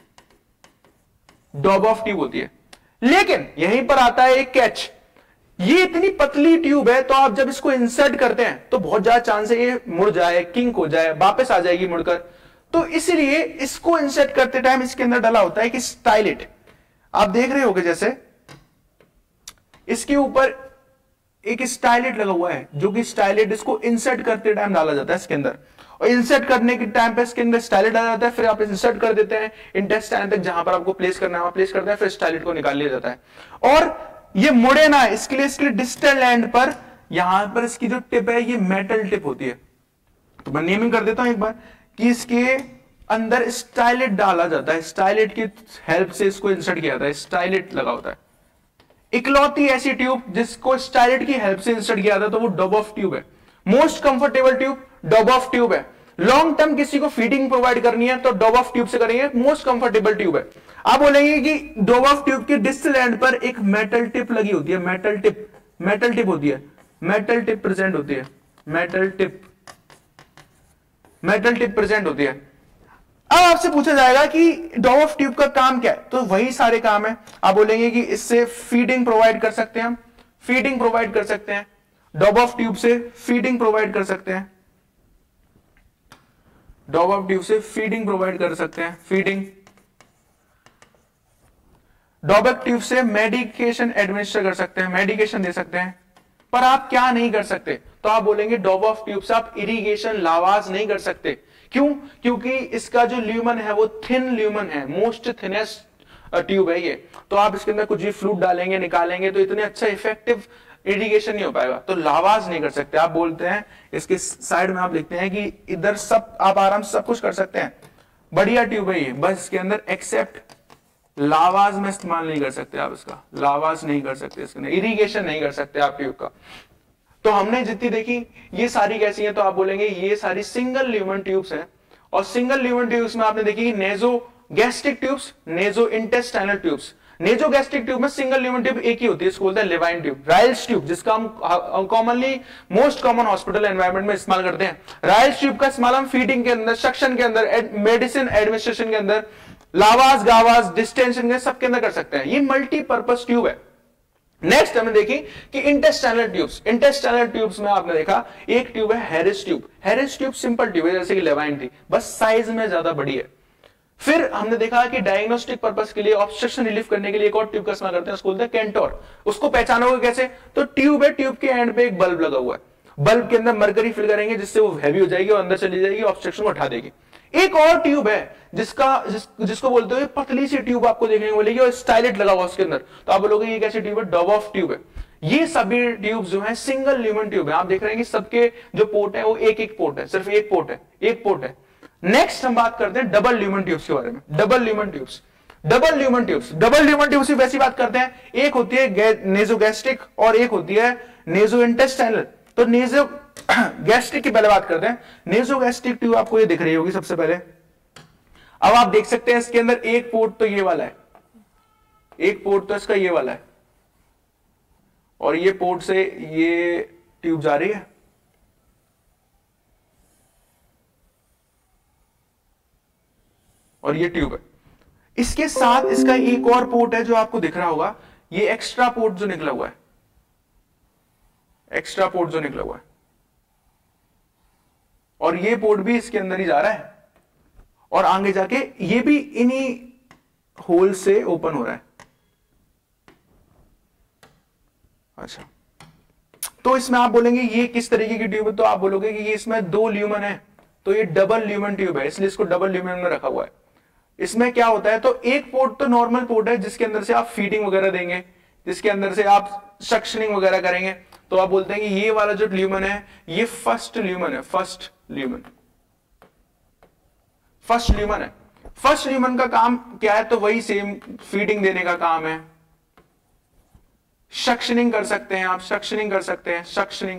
Dobbhoff tube होती है। लेकिन यहीं पर आता है एक कैच, ये इतनी पतली ट्यूब है तो आप जब इसको इंसर्ट करते हैं तो बहुत ज्यादा चांस है ये मुड़ जाए, किंक हो जाए, वापस आ जाएगी मुड़कर। तो इसलिए इसको इंसर्ट करते टाइम इसके अंदर डाला होता है कि स्टाइलेट। आप देख रहे होगे जैसे इसके ऊपर एक स्टाइलेट लगा हुआ है, जो कि स्टाइलेट इसको इंसर्ट करते टाइम डाला जाता है इसके अंदर, और इंसर्ट करने के टाइम पे इसके अंदर स्टाइलेट डाला जाता है, फिर आप इंसर्ट कर देते हैं इंटेस्टाइन तक, जहां पर आपको प्लेस करना है वहां प्लेस करते हैं, फिर स्टाइलेट को निकाल लिया जाता है। और ये मुड़े ना, इसके लिए डिस्टल एंड पर यहां पर इसकी जो टिप है ये मेटल टिप होती है। तो मैं नेमिंग कर देता हूं एक बार कि इसके अंदर स्टाइलेट डाला जाता है, स्टाइलेट की हेल्प से इसको इंसर्ट किया जाता है, स्टाइलेट लगा होता है। इकलौती ऐसी ट्यूब जिसको स्टाइलेट की हेल्प से इंसर्ट किया जाता है तो वो डॉबॉफ ट्यूब है। Most comfortable tube Dobbhoff tube है। लॉन्ग टर्म किसी को फीडिंग प्रोवाइड करनी है तो डॉबॉफ ट्यूब से करेंगे, मोस्ट कंफर्टेबल ट्यूब है। आप बोलेंगे कि डॉबॉफ ट्यूब के डिस्टल एंड पर एक मेटल टिप लगी होती है, मेटल टिप, मेटल टिप होती है, मेटल टिप प्रेजेंट होती है, metal tip, metal tip present होती है। अब आपसे पूछा जाएगा कि डॉब ऑफ ट्यूब का काम क्या है, तो वही सारे काम है। आप बोलेंगे कि इससे फीडिंग प्रोवाइड कर सकते हैं, हम फीडिंग प्रोवाइड कर सकते हैं, डॉब ऑफ ट्यूब से फीडिंग प्रोवाइड कर सकते हैं, डॉब ऑफ ट्यूब से फीडिंग प्रोवाइड कर सकते हैं, फीडिंग। डॉब ऑफ ट्यूब से मेडिकेशन एडमिनिस्टर कर सकते हैं, मेडिकेशन दे सकते हैं। पर आप क्या नहीं कर सकते, तो आप बोलेंगे डॉब ऑफ ट्यूब से आप इरिगेशन लावाज नहीं कर सकते। क्यों? क्योंकि इसका जो ल्यूमन है वो थिन ल्यूमन है, मोस्ट थिनेस्ट ट्यूब है ये। तो आप इसके अंदर कुछ भी फ्लूइड डालेंगे निकालेंगे तो इतने अच्छा इफेक्टिव इरिगेशन नहीं हो पाएगा, तो लावाज नहीं कर सकते। आप बोलते हैं इसके साइड में आप लिखते हैं कि इधर सब आप आराम से सब कुछ कर सकते हैं, बढ़िया ट्यूब है ये, बस इसके अंदर एक्सेप्ट लावाज में इस्तेमाल नहीं कर सकते आप इसका, लावाज नहीं कर सकते इसके अंदर, इरिगेशन नहीं कर सकते आप ट्यूब का। तो हमने जितनी देखी ये सारी कैसी हैं, तो आप बोलेंगे ये सारी सिंगल ल्यूमन ट्यूब्स हैं। और सिंगल ल्यूमन ट्यूब्स में आपने देखी naso gastric tubes, naso intestinal tubes. Naso gastric tube में सिंगल ल्यूमन ट्यूब एक ही होती है, इसको बोलते हैं लेवाइन ट्यूब। राइल्स ट्यूब जिसका हम commonly most common hospital environment में इस्तेमाल करते हैं, राइल्स ट्यूब का इस्तेमाल हम फीडिंग के अंदर, सक्शन के अंदर, मेडिसिन एडमिनिस्ट्रेशन के अंदर, लावाज गावाज डिस्टेंशन के सबके अंदर कर सकते हैं। ये मल्टीपर्पज ट्यूब है। नेक्स्ट हमने देखी कि इंटेस्टाइनल ट्यूब्स। इंटेस्टाइनल ट्यूब्स में आपने देखा एक ट्यूब है Harris tube. Harris tube simple tube है जैसे कि लेवाइन थी, बस साइज में ज्यादा बड़ी है। फिर हमने देखा कि डायग्नोस्टिक पर्पस के लिए, ऑब्स्ट्रक्शन रिलीफ करने के लिए एक और ट्यूब का इस्तेमाल करते हैं, उसको बोलते हैं कैंटोर। उसको पहचानोगे कैसे, तो ट्यूब है, ट्यूब के एंड पे एक बल्ब लगा हुआ है, बल्ब के अंदर मरकरी फिल करेंगे जिससे वो हैवी हो जाएगी और अंदर चली जाएगी, ऑब्स्ट्रक्शन को हटा देगी। एक और ट्यूब है जिसको बोलते हैं पतली सी ट्यूब आपको देखने को मिलेगी और स्टाइलेट लगा हुआ उसके अंदर, तो आप बोलोगे ये कैसी ट्यूब है, डॉब ऑफ ट्यूब है। ये सभी ट्यूब्स जो हैं सिंगल ल्यूमन ट्यूब है। आप देख रहे हैं कि सबके जो पोर्ट है वो एक एक पोर्ट है, सिर्फ एक पोर्ट है, एक पोर्ट है। नेक्स्ट हम बात करते हैं डबल ल्यूमन ट्यूब्स के बारे में। Double lumen tubes, double lumen tubes, double lumen tubes की वैसी बात करते हैं, एक होती है नेजोगैस्ट्रिक और एक होती है नेजो इंटेस्टाइनल। तो नेजो गैस्ट्रिक की पहले बात करते हैं। नेजोगैस्ट्रिक ट्यूब आपको ये दिख रही होगी सबसे पहले। अब आप देख सकते हैं इसके अंदर एक पोर्ट तो ये वाला है, एक पोर्ट तो इसका ये वाला है, और ये पोर्ट से ये ट्यूब जा रही है, और ये ट्यूब है। इसके साथ इसका एक और पोर्ट है जो आपको दिख रहा होगा, ये एक्स्ट्रा पोर्ट जो निकला हुआ है, एक्स्ट्रा पोर्ट जो निकला हुआ है, और ये पोर्ट भी इसके अंदर ही जा रहा है, और आगे जाके ये भी इन्हीं होल से ओपन हो रहा है। अच्छा, तो इसमें आप बोलेंगे ये किस तरीके की ट्यूब है, तो आप बोलोगे कि ये इसमें दो ल्यूमन है, तो ये डबल ल्यूमन ट्यूब है, इसलिए इसको डबल ल्यूमन में रखा हुआ है। इसमें क्या होता है, तो एक पोर्ट तो नॉर्मल पोर्ट है जिसके अंदर से आप फीडिंग वगैरह देंगे, जिसके अंदर से आप सक्शनिंग वगैरह करेंगे, तो आप बोलते हैं कि ये वाला जो ल्यूमन है ये फर्स्ट ल्यूमन है, फर्स्ट ल्यूमन, फर्स्ट ल्यूमन है। फर्स्ट ल्यूमन का काम क्या है, तो वही सेम फीडिंग देने का काम है। सक्शनिंग कर सकते हैं आप, सक्शनिंग कर सकते हैं, सक्शनिंग,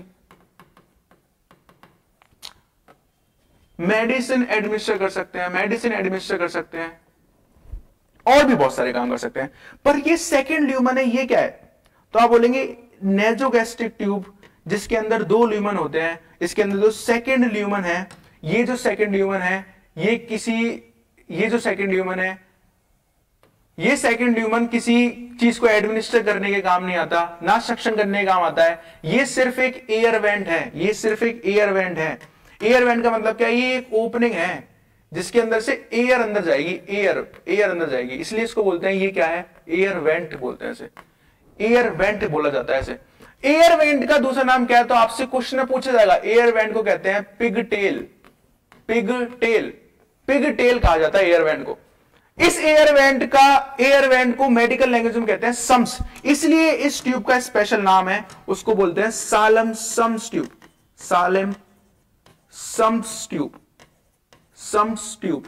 मेडिसिन एडमिनिस्टर कर सकते हैं, मेडिसिन एडमिनिस्टर कर सकते हैं, और भी बहुत सारे काम कर सकते हैं। पर ये सेकंड ल्यूमन है, ये क्या है, तो आप बोलेंगे नेजोगैस्ट्रिक ट्यूब जिसके अंदर दो ल्यूमन होते हैं, इसके अंदर जो सेकंड ल्यूमन है, ये जो सेकंड ल्यूमन है ये जो सेकंड ल्यूमन है, ये सेकंड ल्यूमन किसी चीज को एडमिनिस्टर करने के काम नहीं आता, ना सक्शन करने के काम आता है। ये सिर्फ एक एयर वेंट है, ये सिर्फ एक एयर वेंट है। एयर वेंट का मतलब क्या है, ये एक ओपनिंग है जिसके अंदर से एयर अंदर जाएगी, एयर अंदर जाएगी, इसलिए इसको बोलते हैं, ये क्या है, एयर वेंट बोलते हैं इसे, एयर वेंट बोला जाता है इसे। एयर वेंट का दूसरा नाम क्या है, तो आपसे क्वेश्चन पूछा जाएगा। एयर वेंट को कहते हैं pigtail, pigtail, pigtail कहा जाता है एयर वेंट को। इस एयर वेंट को मेडिकल लैंग्वेज में कहते हैं सम्स, इसलिए इस ट्यूब का स्पेशल नाम है, उसको बोलते हैं Salem sump tube, Salem sump tube, sump tube.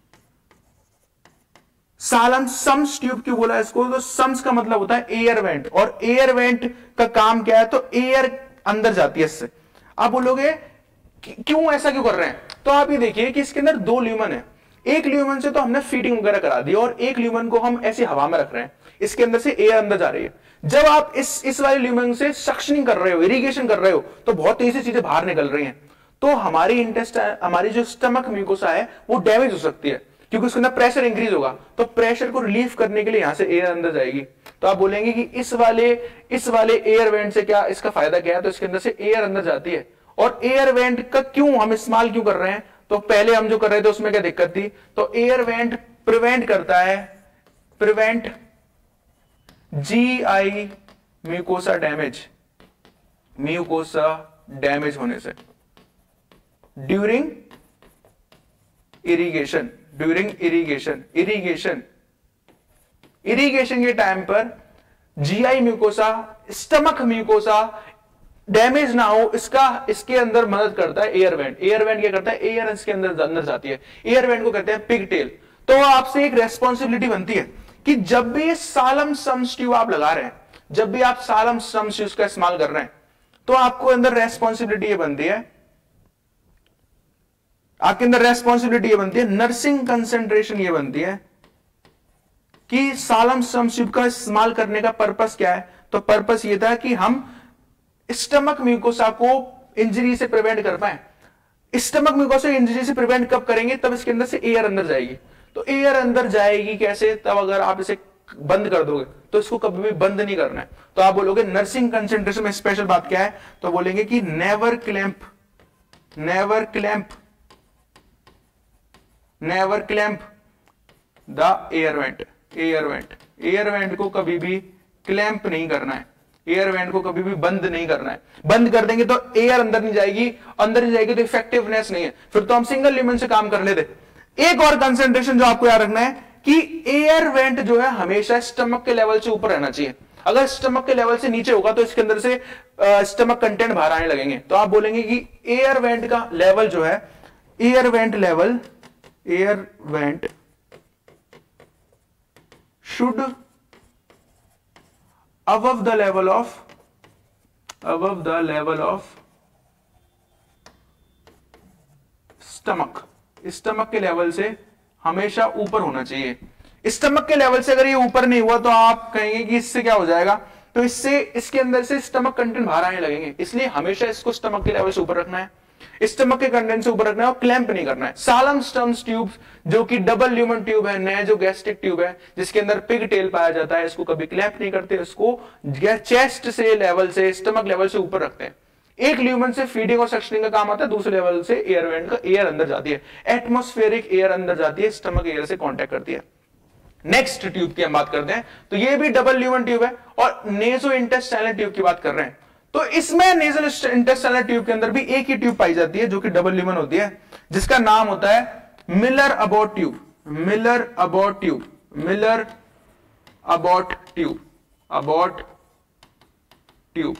Salem sump tube क्यों बोला इसको, तो सम्स का मतलब होता है एयर वेंट, और एयर वेंट का काम क्या है, तो एयर अंदर जाती है इससे। आप बोलोगे क्यों ऐसा क्यों कर रहे हैं, तो आप ये देखिए कि इसके अंदर दो ल्यूमन है, एक ल्यूमन से तो हमने फीडिंग वगैरह करा दी, और एक ल्यूमन को हम ऐसे हवा में रख रहे हैं, इसके अंदर से एयर अंदर जा रही है। जब आप इस वाले ल्यूमन से सक्शनिंग कर रहे हो, इरिगेशन कर रहे हो, तो बहुत तेजी से चीजें बाहर निकल रही हैं, तो हमारी इंटेस्टाइन, हमारी जो स्टमक म्यूकोसा है वो डैमेज हो सकती है, क्योंकि उसके अंदर प्रेशर इंक्रीज होगा। तो प्रेशर को रिलीफ करने के लिए यहां से एयर अंदर जाएगी। तो आप बोलेंगे कि इस वाले एयर वेंट से क्या, इसका फायदा क्या है? तो इसके अंदर से एयर अंदर जाती है। और एयर वेंट का क्यों हम इस्तेमाल क्यों कर रहे हैं? तो पहले हम जो कर रहे थे उसमें क्या दिक्कत थी? तो एयर वेंट प्रिवेंट करता है, prevent GI mucosa damage, mucosa damage होने से during irrigation, during irrigation, irrigation के टाइम पर GI mucosa, stomach mucosa damage ना हो, इसके अंदर मदद करता है एयर वेंट। एयर वेंट क्या करता है? एयर इसके अंदर जाती है। एयर वेंट को कहते हैं पिग टेल। तो आपसे एक रेस्पॉन्सिबिलिटी बनती है कि जब भी सालम सम्स ट्यूब आप लगा रहे हैं, जब भी आप सालम सम्स ट्यूब का इस्तेमाल कर रहे हैं, तो आपको अंदर रेस्पॉन्सिबिलिटी ये बनती है, आपके अंदर रेस्पॉन्सिबिलिटी ये बनती है, नर्सिंग कंसेंट्रेशन ये बनती है कि सालम सम्स ट्यूब का इस्तेमाल करने का पर्पस क्या है? तो पर्पस ये था कि हम स्टमक म्यूकोसा को इंजरी से प्रिवेंट कर पाए। स्टमक म्यूकोसा इंजरी से प्रिवेंट कब करेंगे? तब इसके अंदर से एयर अंदर जाएगी। तो एयर अंदर जाएगी कैसे? तब अगर आप इसे बंद कर दोगे तो इसको कभी भी बंद नहीं करना है। तो आप बोलोगे नर्सिंग कंसेंट्रेशन में स्पेशल बात क्या है? तो बोलेंगे कि never clamp, never clamp, never clamp the air vent, air vent, air vent को कभी भी क्लैंप नहीं करना है, एयर वेंट को कभी भी बंद नहीं करना है। बंद कर देंगे तो एयर अंदर नहीं जाएगी, अंदर नहीं जाएगी तो इफेक्टिवनेस नहीं है, फिर तो हम सिंगल ल्यूमेन से काम कर लेते। एक और कंसेंट्रेशन जो आपको याद रखना है कि एयर वेंट जो है हमेशा स्टमक के लेवल से ऊपर रहना चाहिए। अगर स्टमक के लेवल से नीचे होगा तो इसके अंदर से स्टमक कंटेंट बाहर आने लगेंगे। तो आप बोलेंगे कि एयर वेंट का लेवल जो है, air vent level, air vent should above the level of stomach, stomach के लेवल से हमेशा ऊपर होना चाहिए। स्टमक के लेवल से अगर ये ऊपर नहीं हुआ तो आप कहेंगे कि इससे क्या हो जाएगा? तो इससे इसके अंदर से स्टमक कंटेंट बाहर आने लगेंगे। इसलिए हमेशा इसको स्टमक के लेवल से ऊपर रखना है, स्टमक के कंटेंट से ऊपर रखना है और क्लैंप नहीं करना है। सालम सम्स ट्यूब जो कि डबल ल्यूमेन ट्यूब है, नेजोगैस्ट्रिक ट्यूब है, जिसके अंदर पिग टेल पाया जाता है, इसको कभी क्लैंप नहीं करते, इसको चेस्ट से लेवल से, स्टमक लेवल से ऊपर रखते हैं। एक ल्यूमेन से फीडिंग और सक्शनिंग का काम आता है, दूसरे लेवल से एयर वेंट का एयर अंदर जाती है, एटमॉस्फेरिक एयर अंदर जाती है, स्टमक एयर से कांटेक्ट करती है। नेक्स्ट ट्यूब की हम बात करते हैं, तो ये भी डबल ल्यूमेन ट्यूब है और नेजो इंटेस्टाइनल ट्यूब की बात कर रहे हैं। तो इसमें नेजल इंटेस्टाइनल ट्यूब के अंदर भी एक ही ट्यूब पाई जाती है जो कि डबल ल्यूमेन होती है, जिसका नाम होता है Miller Abbott tube, Miller Abbott tube, Miller Abbott tube, Abbott tube,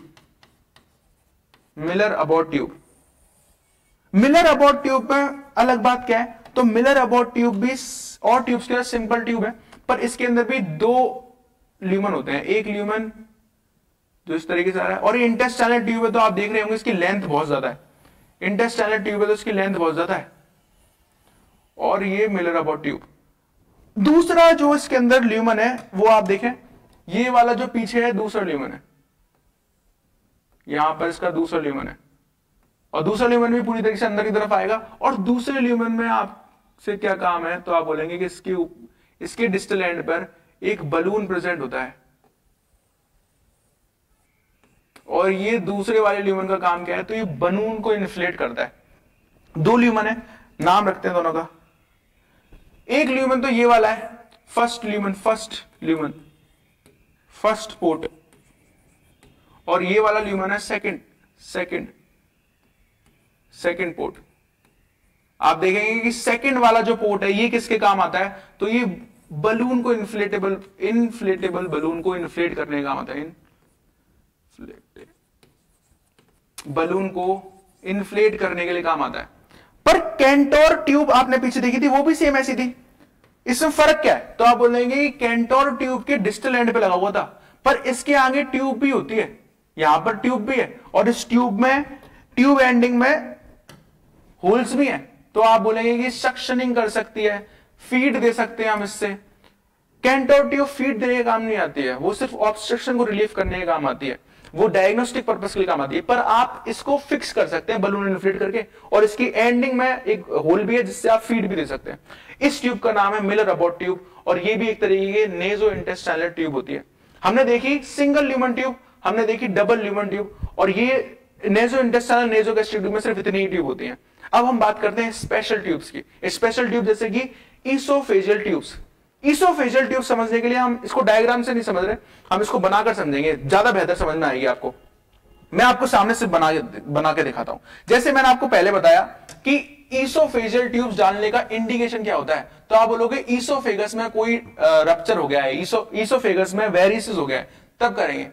Miller Abbott tube. Miller Abbott tube में अलग बात क्या है? तो मिलर अबॉट ट्यूब भी और ट्यूब्स के सिंपल ट्यूब है, पर इसके अंदर भी दो ल्यूमेन होते हैं, एक ल्यूमेन जो इस तरीके से आ रहा है, और ये इंटेस्टाइनल ट्यूब है तो आप देख रहे होंगे इसकी लेंथ बहुत ज्यादा है, इंटेस्टाइनल ट्यूब है तो इसकी लेंथ बहुत ज्यादा है, और ये मिलर अबॉट ट्यूब। दूसरा जो इसके अंदर ल्यूमेन है वो आप देखें, ये वाला जो पीछे है दूसरा ल्यूमेन है, यहां पर इसका दूसरा ल्यूमेन है, और दूसरा ल्यूमेन भी पूरी तरीके से अंदर की तरफ आएगा। और दूसरे ल्यूमेन में आपसे क्या काम है? तो आप बोलेंगे कि इसके डिस्टल एंड पर एक बलून प्रेजेंट होता है, और ये दूसरे वाले ल्यूमेन का काम क्या है? तो ये बलून को इन्फ्लेट करता है। दो ल्यूमेन है, नाम रखते हैं दोनों का। एक ल्यूमेन तो ये वाला है, first lumen, first lumen, first port, और ये वाला ल्यूमेन है सेकंड, सेकंड, सेकंड पोर्ट। आप देखेंगे कि सेकंड वाला जो पोर्ट है ये किसके काम आता है? तो ये बलून को इन्फ्लेटेबल बलून को इन्फ्लेट करने का काम आता है, बलून को इन्फ्लेट करने के लिए काम आता है। पर कैंटोर ट्यूब आपने पीछे देखी थी, वो भी सेम ऐसी थी। इसमें फर्क क्या है? तो आप बोलेंगे कि कैंटोर ट्यूब के डिस्टल एंड पे लगा हुआ था, पर इसके आगे ट्यूब भी होती है, यहां पर ट्यूब भी है, और इस ट्यूब में, ट्यूब एंडिंग में होल्स भी हैं। तो आप बोलेंगे कि सक्शनिंग कर सकती है, फीड दे सकते हैं हम इससे। कैंटोर ट्यूब फीड देने का काम नहीं आती है, वो सिर्फ ऑब्स्ट्रक्शन को रिलीफ करने का काम आती है। वो डायग्नोस्टिक पर्पस के लिए काम आती है, पर आप इसको फिक्स कर सकते हैं बलून इन्फ्लेट करके, और इसकी एंडिंग में एक होल भी है जिससे आप फीड भी दे सकते हैं। इस ट्यूब का नाम है मिलर अबॉट ट्यूब, और ये भी एक तरीके की नेजो इंटेस्टाइनल ट्यूब होती है। हमने देखी सिंगल ल्यूमन ट्यूब, हमने देखी डबल ल्यूमन ट्यूब, और ये naso intestinal naso gastric tube में सिर्फ इतनी ही ट्यूब होती हैं। अब हम बात करते हैं स्पेशल ट्यूब्स की। स्पेशल ट्यूब जैसे कि ईसोफेजियल ट्यूब्स। ईसोफेजियल ट्यूब समझने के लिए हम इसको डायग्राम से नहीं समझ रहे, हम इसको बनाकर समझेंगे, ज्यादा बेहतर समझ में आएगी आपको। मैं आपको सामने से बना के दिखाता हूं। जैसे मैंने आपको पहले बताया कि ईसोफेजियल ट्यूब्स डालने का इंडिकेशन क्या होता है, तो आप बोलोगे ईसोफेगस में कोई रप्चर हो गया है, ईसोफेगस में वेरिसेस हो गया है, तब करेंगे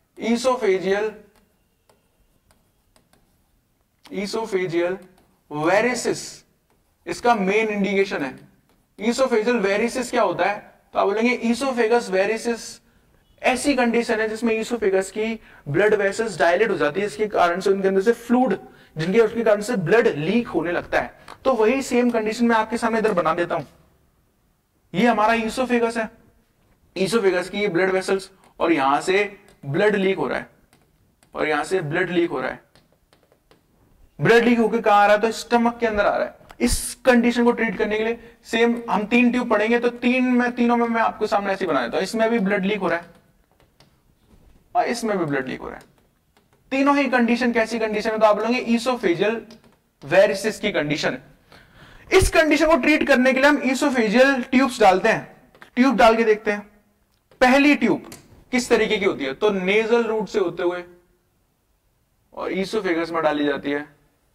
ईसोफेजियल वेरिसेस, इसका मेन इंडिकेशन है। ईसोफेजियल वेरिसेस क्या होता है, तो आप बोलेंगे ईसोफेगस वेरिसेस ऐसी कंडीशन है जिसमें ईसोफेगस की ब्लड वेसल्स डायलेट हो जाती है, इसके कारण से उनके अंदर से फ्लूइड, जिनके उसके कारण से ब्लड लीक होने लगता है। तो वही सेम कंडीशन में आपके सामने इधर बना देता हूं। ये हमारा ईसोफेगस है, ईसोफेगस की ब्लड वेसल्स, और यहां से ब्लड लीक हो रहा है, और यहां से ब्लड लीक हो रहा है। ब्लड लीक होकर कहां आ रहा है, तो स्टमक के अंदर आ रहा है। इस कंडीशन को ट्रीट करने के लिए सेम हम 3 ट्यूब पढ़ेंगे, तो तीनों में मैं आपको सामने ऐसे बना देता हूं। इसमें भी ब्लड लीक हो रहा है और इसमें भी ब्लड लीक हो रहा है। तीनों ही कंडीशन कैसी कंडीशन है, तो आप बोलेंगे ईसोफेजियल वेरिसेस की कंडीशन है। इस कंडीशन को ट्रीट करने के लिए हम ईसोफेजियल ट्यूब्स डालते हैं। ट्यूब डाल के देखते हैं। पहली ट्यूब किस तरीके की होती है, तो नेजल रूट से होते हुए और ईसोफेगस में डाली जाती है,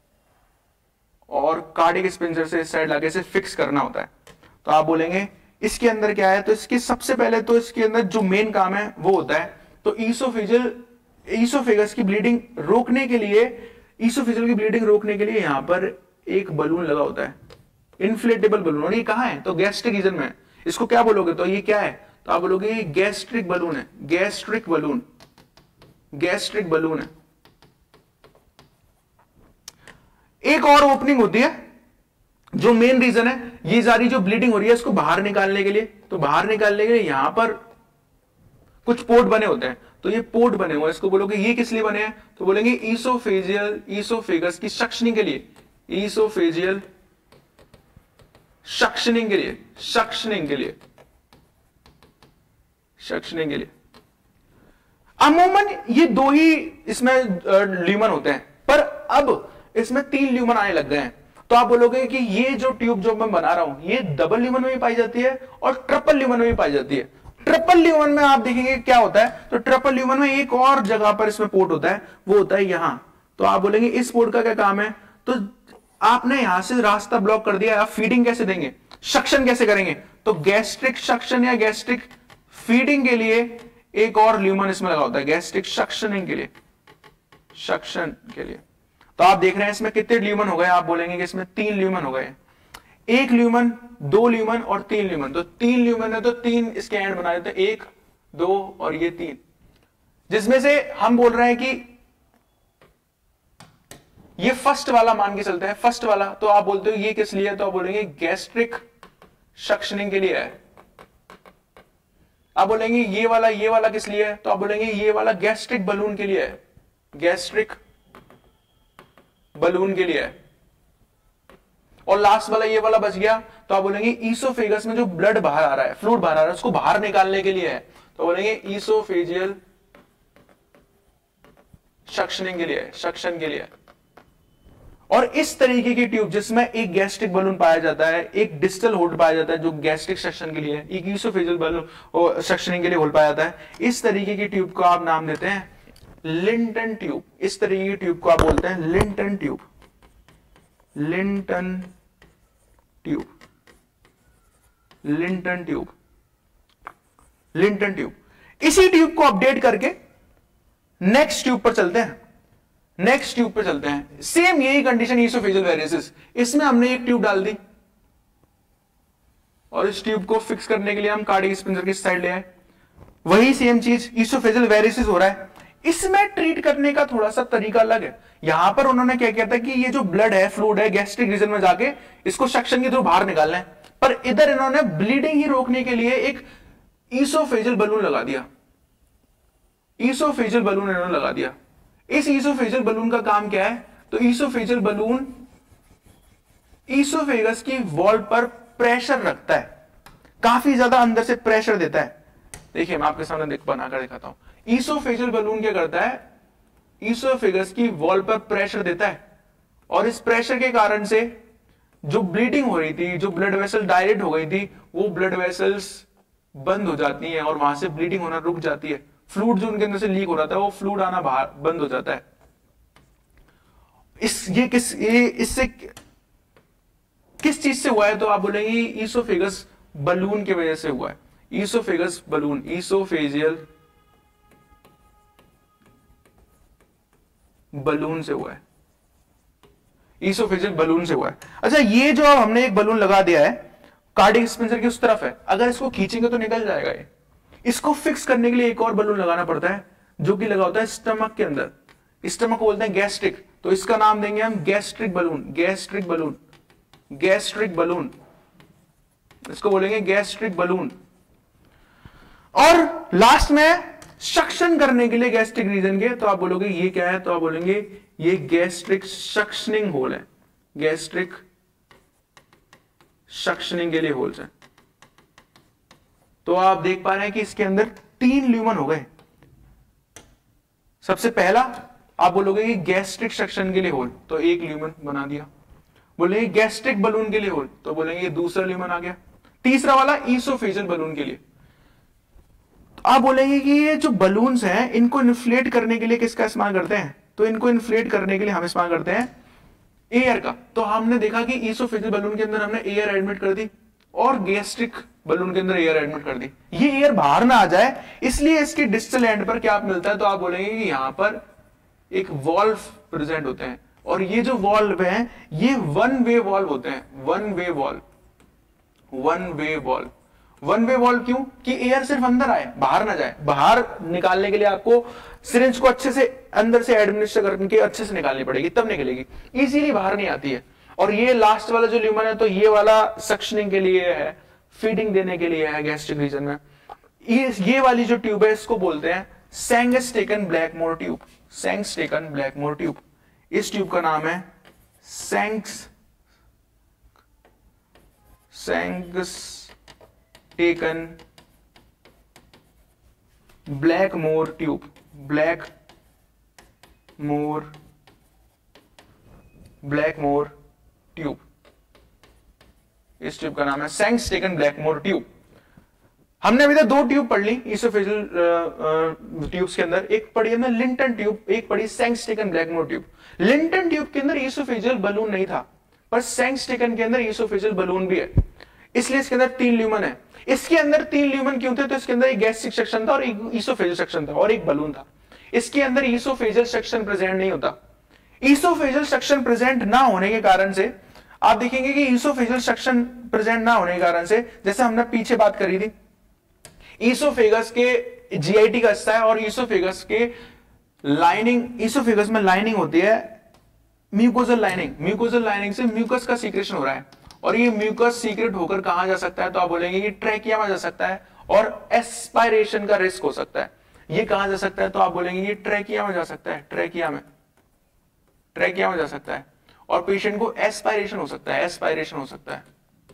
और कार्डियक स्पिंसर से इस साइड लाके इसे फिक्स करना होता है। तो आप बोलेंगे इसके अंदर क्या है, तो इसके सबसे पहले तो इसके अंदर जो मेन काम है वो होता है, तो ईसोफेगस की ब्लीडिंग रोकने के लिए, ईसोफेजियल की ब्लीडिंग रोकने के लिए यहां पर एक बलून लगा होता है, इन्फ्लेटेबल बलून। और ये कहां है, तो गैस्ट्रिक रीजन में है। इसको क्या बोलोगे, तो ये क्या है, तो आप बोलोगे ये गैस्ट्रिक बलून है, गैस्ट्रिक बलून, गैस्ट्रिक बलून है। एक और ओपनिंग होती है जो मेन रीजन है, ये सारी जो ब्लीडिंग हो रही है इसको बाहर निकालने के लिए, तो बाहर निकालने के लिए यहां पर कुछ पोर्ट बने होते हैं, तो ये पोर्ट बने हुए हैं, इसको बोलोगे ये किस लिए बने हैं, तो बोलेंगे ईसोफेगस की सक्शनिंग के लिए, ईसोफेजियल सक्शनिंग के लिए, सक्शनिंग के लिए, सक्शनिंग के लिए। अमूमन ये 2 ही इसमें ल्यूमन होते हैं, पर अब इसमें 3 ल्यूमन आने लग गए हैं। तो आप बोलोगे कि ये जो ट्यूब जो मैं बना रहा हूं, ये डबल ल्यूमन में भी पाई जाती है और ट्रिपल ल्यूमन में भी पाई जाती है। ट्रिपल ल्यूमन में आप देखेंगे क्या होता है, तो ट्रिपल ल्यूमन में एक और जगह पर इसमें पोर्ट होता है, वो होता है यहां। तो आप बोलेंगे इस पोर्ट का क्या काम है, तो आपने यहां से रास्ता ब्लॉक कर दिया, आप फीडिंग कैसे देंगे, सक्शन कैसे करेंगे, तो गैस्ट्रिक सक्शन या गैस्ट्रिक फीडिंग के लिए एक और ल्यूमन इसमें लगा होता है, गैस्ट्रिक सक्शनिंग के लिए, सक्शन के लिए। तो आप देख रहे हैं इसमें कितने ल्यूमन हो गए, आप बोलेंगे कि इसमें 3 ल्यूमन हो गए, 1 ल्यूमन, 2 ल्यूमन और 3 ल्यूमन। तो 3 ल्यूमन है तो 3 इसके एंड बना देते हैं, 1 2 और ये 3, जिसमें से हम बोल रहे हैं कि ये फर्स्ट वाला मान के चलते हैं, फर्स्ट वाला। तो आप बोलते हो ये किस लिए है, तो आप बोलेंगे गैस्ट्रिक सक्शनिंग के लिए है। आप बोलेंगे ये वाला किस लिए है, तो आप बोलेंगे ये वाला गैस्ट्रिक बलून के लिए है, गैस्ट्रिक बलून के लिए है। और लास्ट वाला ये वाला बच गया, तो आप बोलेंगे ईसोफेगस में जो ब्लड बाहर आ रहा है, फ्लूइड बाहर आ रहा है, उसको बाहर निकालने के लिए है, तो बोलेंगे ईसोफेजियल सक्शनिंग के लिए, सक्शन के लिए। और इस तरीके की ट्यूब जिसमें एक गैस्ट्रिक बलून पाया जाता है, एक डिस्टल होल्ड पाया जाता है जो गैस्ट्रिक सक्शन के लिए है, एक ईसोफेजियल बलून सक्शनिंग के लिए होल्ड पाया जाता है, इस तरीके की ट्यूब को आप नाम देते हैं लिंटन ट्यूब। इस तरीके की ट्यूब को आप बोलते हैं Linton tube, Linton tube, Linton tube, Linton tube. इसी ट्यूब को अपडेट करके नेक्स्ट ट्यूब पर चलते हैं, नेक्स्ट ट्यूब पर चलते हैं। सेम यही कंडीशन ईसोफेजियल वेरिसेस, इसमें हमने एक ट्यूब डाल दी और इस ट्यूब को फिक्स करने के लिए हम कार्डियक स्पिंसर की साइड ले आए। वही सेम चीज ईसोफेजियल वेरिसेस हो रहा है, इसमें ट्रीट करने का थोड़ा सा तरीका अलग है। यहां पर उन्होंने क्या किया था कि ये जो ब्लड है, फ्लूइड है, गैस्ट्रिक रीजन में जाके इसको सक्शन के थ्रू बाहर निकालना है, पर इधर इन्होंने ब्लीडिंग ही रोकने के लिए एक ईसोफेजियल बलून लगा दिया। ईसोफेजियल बलून इन्होंने लगा दिया। इस ईसोफेजियल बलून का काम क्या है? तो ईसोफेजियल बलून ईसोफेगस की वॉल पर प्रेशर रखता है, काफी ज्यादा अंदर से प्रेशर देता है। देखिए मैं आपके सामने बनाकर दिखाता हूं। ईसोफेजियल बलून क्या करता है? ईसोफेगस की वॉल पर प्रेशर देता है, और इस प्रेशर के कारण से जो ब्लीडिंग हो रही थी, जो ब्लड वेसल डायलेट हो गई थी, वो ब्लड वेसल्स बंद हो जाती हैं और वहां से ब्लीडिंग होना रुक जाती है। फ्लूइड जो उनके अंदर से लीक हो रहा था वो फ्लूइड आना बाहर बंद हो जाता है। इससे किस चीज से हुआ है? तो आप बोलेंगे ईसोफेगस बलून की वजह से हुआ है। ईसोफेगस बलून, ईसोफेजियल बलून से हुआ है। ईसोफेजियल बलून से हुआ है। अच्छा, ये जो अब हमने एक बलून लगा दिया है कार्डियक स्पेंसर की उस तरफ है, अगर इसको खींचेंगे तो निकल जाएगा ये। इसको फिक्स करने के लिए एक और बलून लगाना पड़ता है जो कि लगा होता है स्टमक के अंदर। स्टमक को बोलते हैं गैस्ट्रिक, तो इसका नाम देंगे हम gastric balloon. Gastric balloon, gastric balloon, इसको बोलेंगे गैस्ट्रिक बलून। और लास्ट में सक्शन करने के लिए गैस्ट्रिक रीजन के, तो आप बोलोगे ये क्या है? तो आप बोलेंगे ये गैस्ट्रिक सक्शनिंग होल है। गैस्ट्रिक सक्शनिंग के लिए होल्स हैं। तो आप देख पा रहे हैं कि इसके अंदर 3 ल्यूमन हो गए। सबसे पहला आप बोलोगे कि गैस्ट्रिक सक्शन के लिए होल, तो एक ल्यूमन बना दिया। बोलेंगे गैस्ट्रिक बलून के लिए होल, तो बोलेंगे ये दूसरा ल्यूमन आ गया। तीसरा वाला ईसोफेजियल बलून के लिए, तो आप बोलेंगे कि ये जो बलून्स हैं इनको इन्फ्लेट करने के लिए किसका इस्तेमाल करते हैं? तो इनको इन्फ्लेट करने के लिए हम इस्तेमाल करते हैं एयर का। तो हमने देखा कि ईसोफेजियल बलून के अंदर हमने एयर एडमिट कर दी और गैस्ट्रिक बलून के अंदर एयर एडमिट कर दी। ये एयर बाहर ना आ जाए इसलिए इसके डिस्टल एंड पर क्या मिलता है? तो आप बोलेंगे कि यहां पर एक वॉल्व प्रेजेंट होते हैं, और ये जो वॉल्व हैं ये वन वे वॉल्व होते हैं। One way valve, one way valve. One way valve क्यों? कि एयर सिर्फ अंदर आए, बाहर ना जाए। बाहर निकालने के लिए आपको सिरिंज को अच्छे से अंदर से एडमिनिस्टर करके अच्छे से निकालनी पड़ेगी, तब निकलेगी, इजीली बाहर नहीं आती है। और ये लास्ट वाला जो ल्यूमन है, तो ये वाला सक्शनिंग के लिए है, फीडिंग देने के लिए है गैस्ट्रिक रीजन में। ये वाली जो ट्यूब है इसको बोलते हैं Sengstaken Blakemore tube. Sengstaken Blakemore tube, इस ट्यूब का नाम है Sengstaken Blakemore tube. Blakemore tube, इस ट्यूब का नाम है सैंगस्टेकन ब्लैकमोर ट्यूब। हमने अभी तक 2 ट्यूब पढ़ ली ईसोफेजियल ट्यूब्स के अंदर, एक पढ़ी हमने लिंटन ट्यूब, एक पढ़ी Sengstaken Blakemore tube. Linton tube के अंदर ईसोफेजियल बलून नहीं था, पर सैंगस्टेकन के अंदर ईसोफेजियल बलून भी है, इसलिए इसके अंदर 3 ल्यूमन है। इसके अंदर 3 ल्यूमन क्यों थे? तो इसके अंदर एक गैस्ट्रिक सेक्शन था और एक ईसोफेजियल सेक्शन था और एक बलून था। इसके अंदर ईसोफेजियल सेक्शन प्रेजेंट नहीं होता। ईसोफेजियल सेक्शन प्रेजेंट ना होने के कारण से आप देखेंगे कि ईसोफेजियल सेक्शन प्रेजेंट ना होने के कारण से, जैसे हमने पीछे बात करी थी, ईसोफेगस के जीआईटी का हिस्सा है और ईसोफेगस के लाइनिंग, ईसोफेगस में लाइनिंग होती है म्यूकोजल लाइनिंग। म्यूकोजल लाइनिंग से म्यूकस का सीक्रेशन हो रहा है, और ये म्यूकस सीक्रेट होकर कहां जा सकता है? तो आप बोलेंगे कि ट्रैकिया में जा सकता है और एस्पायरेशन का रिस्क हो सकता है। ये कहां जा सकता है? तो आप बोलेंगे कि ट्रैकिया में जा सकता है। ट्रैकिया में जा सकता है, और पेशेंट को एस्पायरेशन हो सकता है, एस्पायरेशन हो सकता है।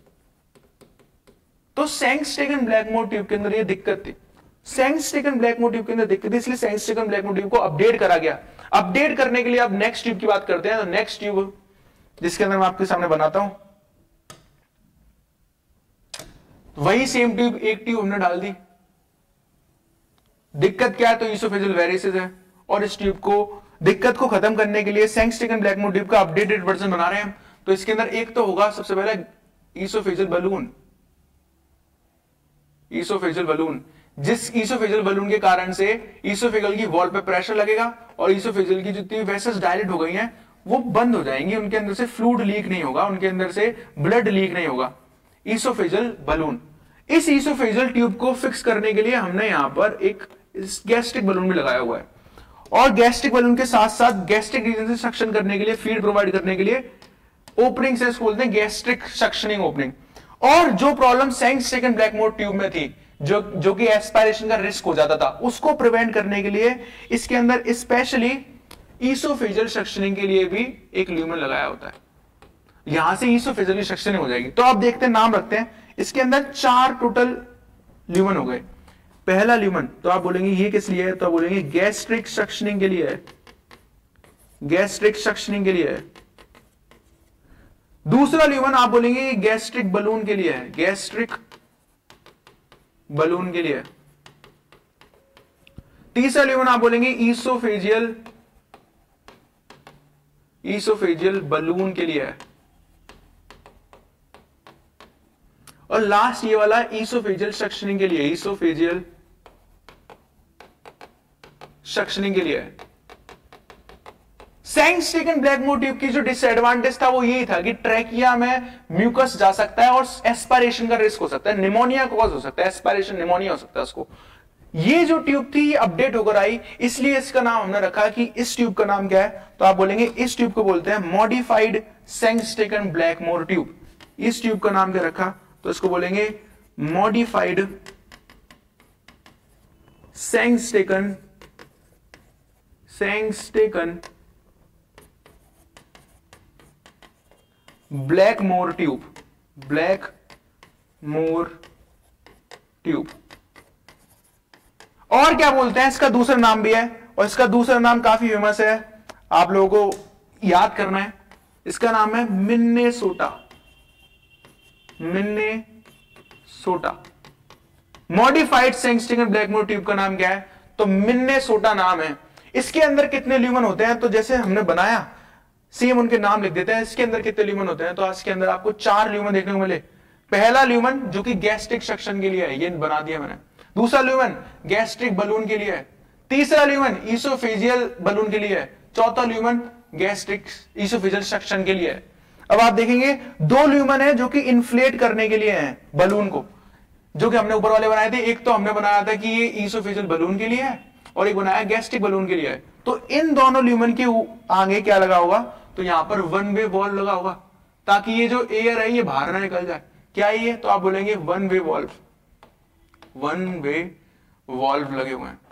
तो सैंगस्टेकन ब्लैकमोर ट्यूब के अंदर ये दिक्कत थी। सैंगस्टेकन ब्लैकमोर ट्यूब के अंदर दिक्कत थी, इसलिए सैंगस्टेकन ब्लैकमोर ट्यूब को अपडेट करा गया। अपडेट करने के लिए अब नेक्स्ट ट्यूब की बात करते हैं। तो नेक्स्ट ट्यूब जिसके अंदर मैं आपके सामने बनाता हूं, वही सेम ट्यूब, एक ट्यूब हमने डाल दी। दिक्कत क्या है? तो ईसोफेजियल वेरिसेस है, और इस ट्यूब को दिक्कत को खत्म करने के लिए सैंगस्टेकन ब्लैकमोर ट्यूब का अपडेटेड वर्जन बना रहे हैं हम। तो इसके अंदर एक तो होगा सबसे पहले ईसोफेजियल बलून। ईसोफेजियल बलून, जिस ईसोफेजियल बलून के कारण से ईसोफेगल की वॉल पे प्रेशर लगेगा और ईसोफेजियल की जितनी वेसल्स डायलेट हो गई हैं वो बंद हो जाएंगी, उनके अंदर से फ्लूइड लीक नहीं होगा, उनके अंदर से ब्लड लीक नहीं होगा। ईसोफेजियल बलून, इस ईसोफेजियल ट्यूब को फिक्स करने के लिए हमने यहां पर एक गैस्ट्रिक बलून भी लगाया हुआ है, और गैस्ट्रिक बलून के साथ साथ गैस्ट्रिक रीजन से सक्शन करने के लिए, फीड प्रोवाइड करने के लिए ओपनिंग से बोलते हैं गैस्ट्रिक सक्शनिंग ओपनिंग। और जो प्रॉब्लम सैंगस्टेकन ब्लैकमोर ट्यूब में थी जो कि एस्पायरेशन का रिस्क हो जाता था, उसको प्रिवेंट करने के लिए इसके अंदर स्पेशली ईसोफेजियल सक्शनिंग के लिए भी एक ल्यूमन लगाया होता है। यहां से ईसोफेजियल सक्शनिंग हो जाएगी। तो आप देखते हैं, नाम रखते हैं, इसके अंदर 4 टोटल ल्यूमन हो गए। पहला ल्यूमन तो आप बोलेंगे ये किस लिए है, तो आप बोलेंगे गैस्ट्रिक सक्शनिंग के लिए है, गैस्ट्रिक सक्शनिंग के लिए है। दूसरा ल्यूमन आप बोलेंगे गैस्ट्रिक बलून के लिए है, गैस्ट्रिक बलून के लिए है। तीसरा ल्यूमन आप बोलेंगे ईसोफेजियल, ईसोफेजियल बलून के लिए है। और लास्ट ये वाला ईसोफेजियल सक्शनिंग के लिए, ईसोफेजियल सक्शनिंग के लिए है। सेंग-स्टेकन ब्लैकमोर ट्यूब की जो डिसएडवांटेज था वो यही था कि ट्रैकिया में म्यूकस जा सकता है और एस्पायरेशन का रिस्क हो सकता है, निमोनिया कॉज हो सकता है, एस्पायरेशन निमोनिया हो सकता है उसको। ये जो ट्यूब थी ये अपडेट होकर आई, इसलिए इसका नाम हमने रखा कि इस ट्यूब का नाम क्या है, तो आप बोलेंगे इस ट्यूब को बोलते हैं मॉडिफाइड सेंग-स्टेकन ब्लैकमोर ट्यूब। इस ट्यूब का नाम क्या रखा, तो इसको बोलेंगे modified Sengstaken Blakemore tube, Blakemore tube. और क्या बोलते हैं, इसका दूसरा नाम भी है और इसका दूसरा नाम काफी फेमस है, आप लोगों को याद करना है। इसका नाम है Minnesota, Minnesota. Modified Sengstaken Blakemore tube का नाम क्या है, तो मिन्नेसोटा नाम है। इसके अंदर कितने ल्यूमन होते हैं, तो जैसे हमने बनाया सेम उनके नाम लिख देते हैं। इसके अंदर कितने ल्यूमन होते हैं, तो इसके अंदर आपको 4 ल्यूमन देखने को मिले। पहला ल्यूमन जो कि गैस्ट्रिक सक्शन के लिए है, ये बना दिया मैंने। दूसरा ल्यूमन गैस्ट्रिक बलून के लिए है। तीसरा ल्यूमन ईसोफेजियल बलून के लिए है। चौथा ल्यूमन गैस्ट्रिक ईसोफेजियल सक्शन के लिए है। अब आप देखेंगे 2 ल्यूमन है जो कि इन्फ्लेट करने के लिए है बलून को, जो कि हमने ऊपर वाले बनाए थे। एक तो हमने बनाया था कि ये ईसोफेजियल बलून के लिए है और एक बनाया गैस्ट्रिक बलून के लिए है। तो इन दोनों ल्यूमन के आगे क्या लगा होगा, तो यहां पर 1 वे वॉल्व लगा होगा, ताकि ये जो एयर है ये बाहर ना निकल जाए। क्या ये, तो आप बोलेंगे 1 वे वॉल्व, 1 वे वॉल्व लगे हुए हैं,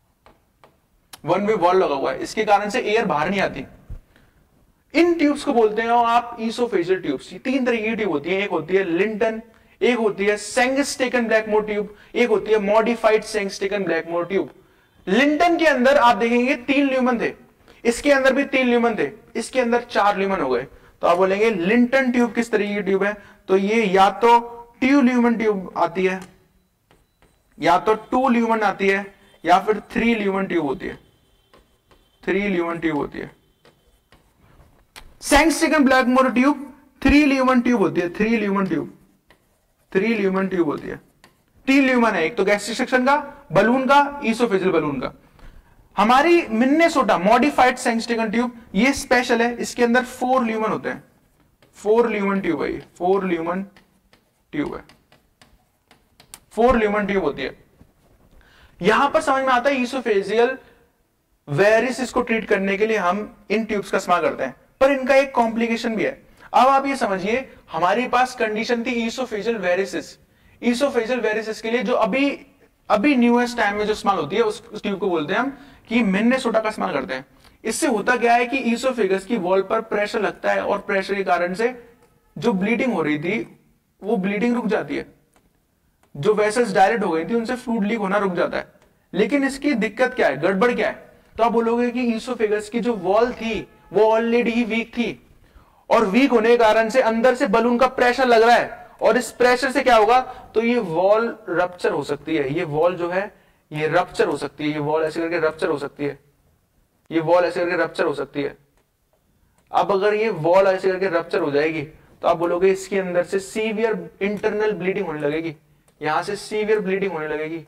1 वे वॉल्व लगा हुआ है, इसके कारण से एयर बाहर नहीं आती। इन ट्यूब्स को बोलते हैं आप ईसोफेजियल ट्यूब्स। 3 तरह की ट्यूब होती है, एक होती है लिंटन, एक होती है सेंग-स्टेकन ब्लैकमोर ट्यूब, एक होती है modified Sengstaken Blakemore tube. Linton के अंदर आप देखेंगे 3 ल्यूमन थे, इसके अंदर भी 3 ल्यूमन थे, इसके अंदर 4 ल्यूमन हो गए। तो आप बोलेंगे लिंटन ट्यूब किस तरह की ट्यूब है, तो ये या तो 2 ल्यूमन ट्यूब आती है, या तो 2 ल्यूमन आती है, या फिर 3 ल्यूमन ट्यूब होती है, 3 ल्यूमन ट्यूब होती है। Sengstaken Blakemore tube 3 lumen tube होती है, 3 ल्यूमन ट्यूब, 3 ल्यूमन ट्यूब होती है। 3 ल्यूमन है, एक तो गैस्ट्रिक सक्शन का, बलून का, ईसोफेजियल बलून का। हमारी मिन्नेसोटा मॉडिफाइड सेंग-स्टेकन ट्यूब ये स्पेशल है, इसके अंदर 4 ल्यूमन होते हैं, 4 ल्यूमन ट्यूब है, 4 ल्यूमन ट्यूब है, 4 ल्यूमन ट्यूब होती है। यहां पर समझ में आता है ईसोफेजियल वेरिसेस को ट्रीट करने के लिए हम इन ट्यूब्स का इस्तेमाल करते हैं, पर इनका एक कॉम्प्लिकेशन भी है। अब आप ये समझिए, हमारे पास कंडीशन थी ईसोफेजियल वेरिसेस। ईसोफेजियल वेरिसेस के लिए जो अभी न्यूएस्ट टाइम में जो इस्तेमाल होती है उस ट्यूब को बोलते हैं हम कि मिन्नेसोटा का इस्तेमाल करते हैं। इससे होता क्या है कि ईसोफेगस की वॉल पर प्रेशर लगता है और प्रेशर के कारण से जो ब्लीडिंग हो रही थी वो ब्लीडिंग रुक जाती है, जो वेसल्स डायरेक्ट हो गई थी उनसे फ्लूइड लीक होना रुक जाता है। लेकिन इसकी दिक्कत क्या है, गड़बड़ क्या है, तो आप बोलोगे कि ईसोफेगस की जो वॉल थी वो ऑलरेडी ही वीक थी, और वीक होने के कारण से अंदर से बलून का प्रेशर लग रहा है, और इस प्रेशर से क्या होगा, तो ये वॉल रप्चर हो सकती है, ये वॉल जो है ये रप्चर हो सकती है, ये वॉल ऐसे करके रप्चर हो सकती है, ये वॉल ऐसे करके रप्चर हो सकती है। अब अगर ये वॉल ऐसे करके रप्चर हो जाएगी तो आप बोलोगे इसके अंदर से सीवियर इंटरनल ब्लीडिंग होने लगेगी, यहां से सीवियर ब्लीडिंग होने लगेगी।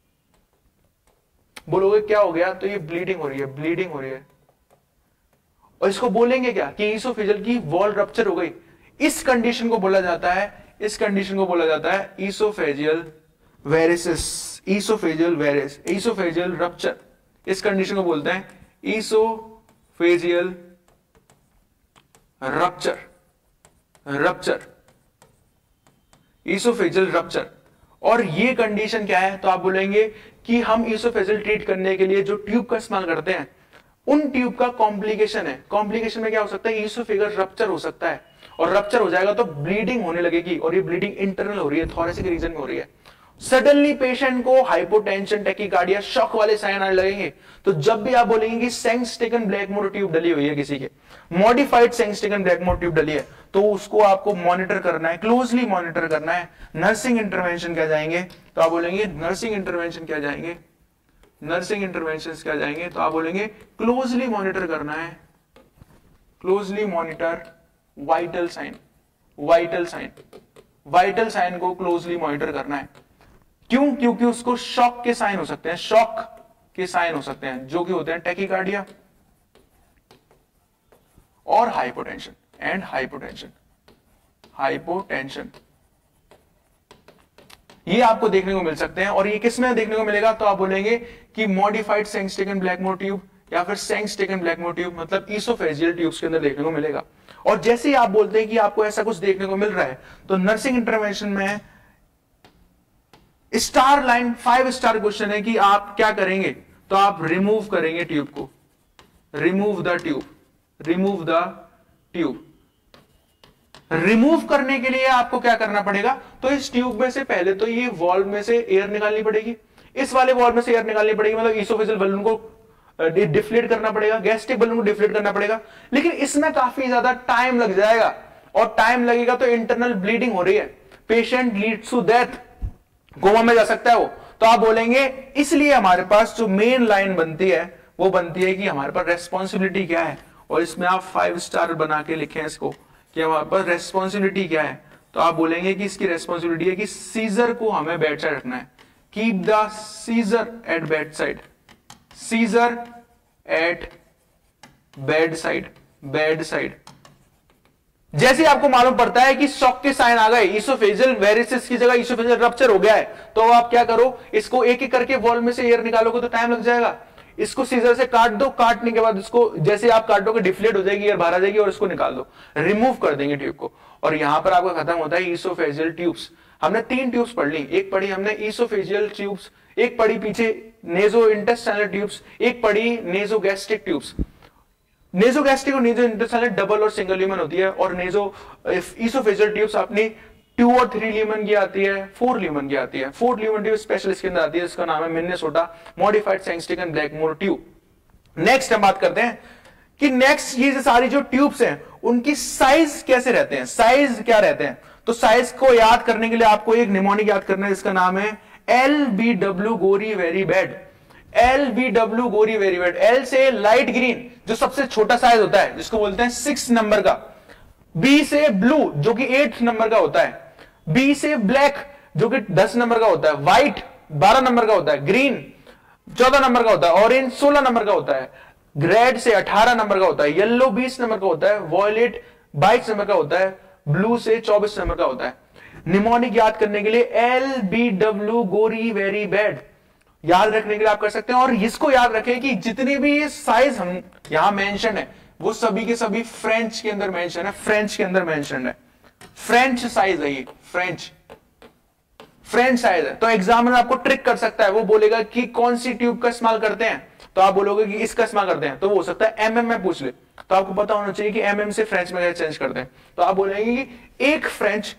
बोलोगे क्या हो गया, तो ये ब्लीडिंग हो रही है, ब्लीडिंग हो रही है। और इसको बोलेंगे क्या कि ईसोफेजियल की वॉल रप्चर हो गई। इस कंडीशन को बोला जाता है, इस कंडीशन को बोला जाता है oesophageal varices, oesophageal varix, oesophageal rupture. इस कंडीशन को बोलते हैं oesophageal rupture, rupture, oesophageal rupture. और ये कंडीशन क्या है, तो आप बोलेंगे कि हम ईसोफेजियल ट्रीट करने के लिए जो ट्यूब का इस्तेमाल करते हैं उन ट्यूब का कॉम्प्लिकेशन है। कॉम्प्लिकेशन में क्या हो सकता है, ईसोफेगस रप्चर हो सकता है, और रप्चर हो जाएगा तो ब्लीडिंग होने लगेगी, और ये ब्लीडिंग इंटरनल हो रही है, थोरेसिक रीजन में हो रही है। सडनली पेशेंट को हाइपोटेंशन, टैकीकार्डिया, शॉक वाले साइन आने लगेंगे। तो जब भी आप बोलेंगे कि सेंगस्टेकन ब्लैकमोर ट्यूब डली हुई है, किसी के मॉडिफाइड सेंगस्टेकन ब्लैकमोर ट्यूब डली है, तो उसको आपको मॉनिटर करना है, क्लोजली मॉनिटर करना है। नर्सिंग इंटरवेंशन क्या जाएंगे, तो आप बोलेंगे नर्सिंग इंटरवेंशन क्या जाएंगे, नर्सिंग इंटरवेंशन क्या जाएंगे, तो आप बोलेंगे क्लोजली मॉनिटर करना है, closely monitor vital sign, vital sign, vital sign को क्लोजली मॉनिटर करना है। क्यों, क्योंकि उसको शॉक के साइन हो सकते हैं, शॉक के साइन हो सकते हैं, जो कि होते हैं टैकीकार्डिया और हाइपोटेंशन, एंड हाइपोटेंशन, हाइपोटेंशन ये आपको देखने को मिल सकते हैं। और ये किस में देखने को मिलेगा, तो आप बोलेंगे कि मॉडिफाइड सेंगस्टेकन ब्लैकमोर ट्यूब या फिर सेंगस्टेकन ब्लैकमोर ट्यूब, मतलब ईसोफेजियल ट्यूब्स के अंदर देखने को मिलेगा। और जैसे ही आप बोलते हैं कि आपको ऐसा कुछ देखने को मिल रहा है, तो नर्सिंग इंटरवेंशन में स्टार लाइन 5 स्टार क्वेश्चन है कि आप क्या करेंगे, तो आप रिमूव करेंगे ट्यूब को, remove the tube, remove the tube. Remove करने के लिए आपको क्या करना पड़ेगा, तो इस ट्यूब में से पहले तो ये वॉल्व में से एयर निकालनी पड़ेगी, इस वाले वॉल्व में से एयर निकालनी पड़ेगी, मतलब ईसोफेजियल बलून को डिफ्लेट करना पड़ेगा, गैस्ट्रिक बलून को डिफ्लेट करना पड़ेगा। लेकिन इसमें काफी ज्यादा टाइम लग जाएगा, और टाइम लगेगा तो इंटरनल ब्लीडिंग हो रही है, patient leads to death, coma में जा सकता है वो। तो आप बोलेंगे इसलिए हमारे पास जो मेन लाइन बनती है वो बनती है कि हमारे पास रेस्पॉन्सिबिलिटी क्या है, और इसमें आप 5 स्टार बना के लिखें इसको कि हमारे पास रेस्पॉन्सिबिलिटी क्या है। तो आप बोलेंगे कि इसकी रेस्पॉन्सिबिलिटी है कि सीजर को हमें बेड साइड रखना है, keep the scissor at bedside, scissor at bedside, bedside. जैसे ही आपको मालूम पड़ता है कि शॉक के साइन आ गए, ईसोफेजियल वेरिसिस की जगह ईसोफेजियल रप्चर हो गया है, तो आप क्या करो, इसको एक एक करके वॉल में से एयर निकालोगे तो टाइम लग जाएगा। इसको सीजर से काट दो, काटने के बाद इसको जैसे आप काटोगे डिफ्लेट हो जाएगी, एयर बाहर आ जाएगी, और इसको निकाल दो, रिमूव कर देंगे ट्यूब को। और यहां पर आपका खत्म होता है ईसोफेजियल ट्यूब्स। हमने 3 ट्यूब्स पढ़ ली, एक पढ़ी हमने ईसोफेजियल ट्यूब्स, एक पढ़ी पीछे नेजो इंटेस्टाइनल ट्यूब्स, एक पढ़ी नेजोगैस्ट्रिक ट्यूब्स। नेजोगैस्ट्रिक और नेजो इंटेस्टाइनल डबल और सिंगल ल्यूमन होती है, और नेजो ईसोफेजियल ट्यूब्स अपनी 2 और 3 ल्यूमन की आती है, 4 ल्यूमन की आती है। 4 ल्यूमन ट्यूब स्पेशलिस्ट के अंदर आती है, इसका नाम है Minnesota modified Sengstaken Blakemore tube. Next हम बात करते हैं कि नेक्स्ट ये सारी जो ट्यूब्स हैं उनकी साइज कैसे रहते हैं, साइज क्या रहते हैं। तो साइज को याद करने के लिए आपको एक निमोनिक याद करना है, इसका नाम है LBW गोरी वेरी बैड, LBW गोरी वेरी बैड। L से लाइट ग्रीन जो सबसे छोटा साइज होता है जिसको बोलते हैं 6 नंबर का, B से ब्लू जो कि 8 नंबर का होता है, B से ब्लैक जो कि 10 नंबर का होता है, व्हाइट 12 नंबर का होता है, ग्रीन 14 नंबर का होता है, ऑरेंज 16 नंबर का होता है, रेड से 18 नंबर का होता है, येलो 20 नंबर का होता है, वॉयलेट 22 नंबर का होता है, ब्लू से 24 नंबर का होता है। निमोनिक याद करने के लिए LBW गोरी वेरी बैड याद रखने के लिए आप कर सकते हैं। और इसको याद रखें कि जितने भी ये साइज हम यहां मेंशन है वो सभी के सभी फ्रेंच के अंदर मेंशन है, फ्रेंच के अंदर मेंशन है, फ्रेंच साइज है ये, फ्रेंच फ्रेंच साइज है। तो एग्जामिनर आपको ट्रिक कर सकता है, वो बोलेगा कि कौन सी ट्यूब का इस्तेमाल करते हैं, तो आप बोलोगे कि इसका इस्तेमाल करते हैं, तो वो हो सकता है MM में पूछ ले, तो आपको पता होना चाहिए कि MM से फ्रेंच में कैसे चेंज करते हैं। तो आप बोलेंगे कि एक French,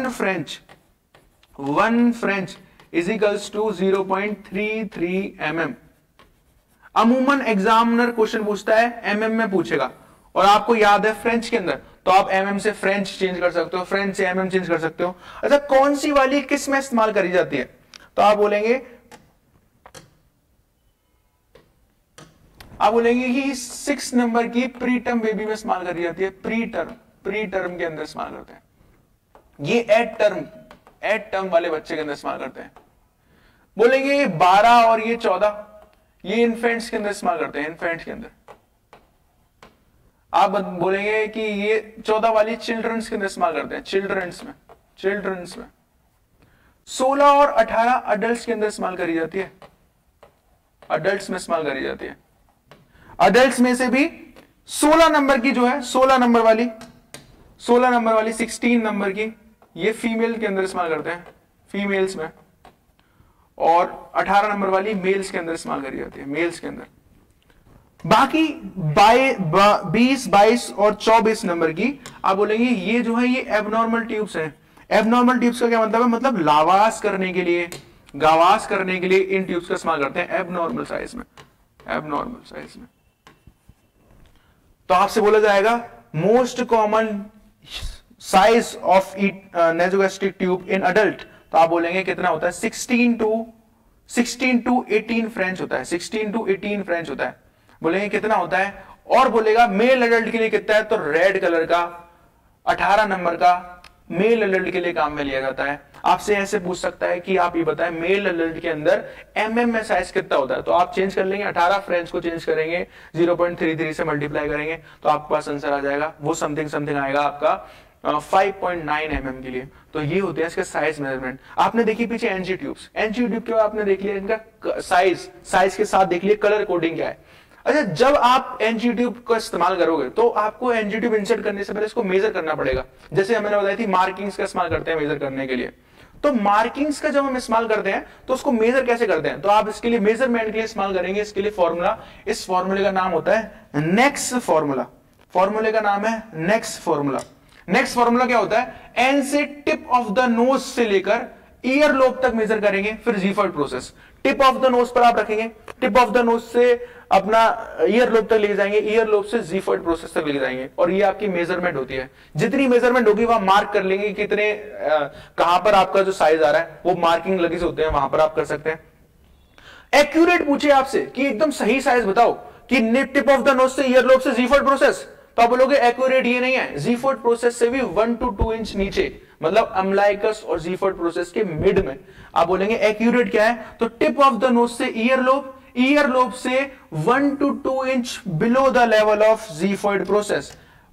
one French is equals to 0.33 mm। अमूमन एग्जामिनर क्वेश्चन पूछता है MM में पूछेगा, और आपको याद है फ्रेंच के अंदर, तो आप MM से फ्रेंच चेंज कर सकते हो, फ्रेंच से MM चेंज कर सकते हो। अच्छा, कौन सी वाली किस में इस्तेमाल करी जाती है, तो आप बोलेंगे कि 6 नंबर की प्री टर्म बेबी में इस्तेमाल करी जाती है, प्री टर्म के अंदर इस्तेमाल करते हैं। ये एट टर्म वाले बच्चे के अंदर इस्तेमाल करते हैं। बोलेंगे 12 और ये 14 ये इन्फेंट्स के अंदर इस्तेमाल करते हैं, इन्फेंट्स के अंदर। आप बोलेंगे कि ये 14 वाली चिल्ड्रंस के अंदर इस्तेमाल करते हैं, चिल्ड्रंस में। 16 और 18 अडल्ट्स के अंदर इस्तेमाल करी जाती है, अडल्ट्स में इस्तेमाल करी जाती है। अडल्ट्स में से भी 16 नंबर की जो है, 16 नंबर वाली 16 नंबर वाली 16 नंबर की ये फीमेल के अंदर इस्तेमाल करते हैं, फीमेल्स में और 18 नंबर वाली मेल्स के अंदर इस्तेमाल करी जाती है, मेल्स के अंदर। बाकी 20, 22 और 24 नंबर की आप बोलेंगे ये जो है ये एबनॉर्मल ट्यूब्स हैं। एबनॉर्मल ट्यूब्स का क्या मतलब है? मतलब लावास करने के लिए, गावास करने के लिए इन ट्यूब्स का इस्तेमाल करते हैं एबनॉर्मल साइज में, एबनॉर्मल साइज में। तो आपसे बोला जाएगा most common size of nasogastric tube in adult, तो आप बोलेंगे कितना होता है? 16 टू 18 फ्रेंच होता है, 16 टू 18 फ्रेंच होता है। बोलेंगे कितना होता है? और बोलेगा मेल अडल्ट के लिए कितना है? तो रेड कलर का 18 नंबर का मेल अडल्ट के लिए काम में लिया जाता है। आपसे ऐसे पूछ सकता है कि आप ये बताएं मेल अडल्ट के अंदर एमएम में साइज कितना होता है, तो आप चेंज कर लेंगे, 18 फ्रेंच को चेंज करेंगे, 0.33 से मल्टीप्लाई करेंगे तो आपके पास आंसर आ जाएगा, वो समथिंग आएगा आपका 5.9 mm के लिए। तो ये होते हैं इसके साइज मेजरमेंट। आपने देखी पीछे एनजी ट्यूब्स, एनजी ट्यूब के बाद आपने देख लिया इनका साइज के साथ देख लिया कलर कोडिंग क्या है। अच्छा, जब आप एनजी ट्यूब का इस्तेमाल करोगे तो आपको एनजी ट्यूब इंसर्ट करने से पहले इसको मेजर करना पड़ेगा। जैसे मैंने बताई थी मार्किंग्स का इस्तेमाल करते हैं मेजर करने के लिए, तो मार्किंग्स का जब हम इस्तेमाल करते हैं तो उसको मेजर कैसे करते हैं? तो आप इसके लिए मेजरमेंट के लिए इस्तेमाल करेंगे इसके लिए फॉर्मूला। इस फॉर्मूले का नाम होता है नेक्स फॉर्मूला। फॉर्मूले का नाम है नेक्स फॉर्मूला। नेक्स्ट फॉर्मूला क्या होता है? एन से टिप ऑफ द नोज से लेकर ईयर लोब तक मेजर करेंगे, फिर xiphoid process. Tip of the nose पर आप रखेंगे, टिप ऑफ द नोज से अपना ईयर लोब तक लेके जाएंगे, ईयर लोब से जीफर्ड प्रोसेस तक लेके जाएंगे, और ये आपकी मेजरमेंट होती है। जितनी मेजरमेंट होगी वहां मार्क कर लेंगे कितने कहां पर आपका जो साइज आ रहा है, वो मार्किंग लगे होते हैं, वहां पर आप कर सकते हैं। एक्यूरेट पूछे आपसे कि एकदम सही साइज बताओ कि टिप ऑफ द नोज से ईयर लोब से जीफर्ड प्रोसेस, तो आप बोलोगे एक्यूरेट ये नहीं है, जीफर्ड प्रोसेस से भी 1 to 2 इंच नीचे, मतलब अम्लाइकस और जीफर्ड प्रोसेस के मिड में। आप बोलेंगे एक्यूरेट क्या है? तो टिप ऑफ द नोज से ईयर लोब से 1 to 2 inch below the level of xiphoid process,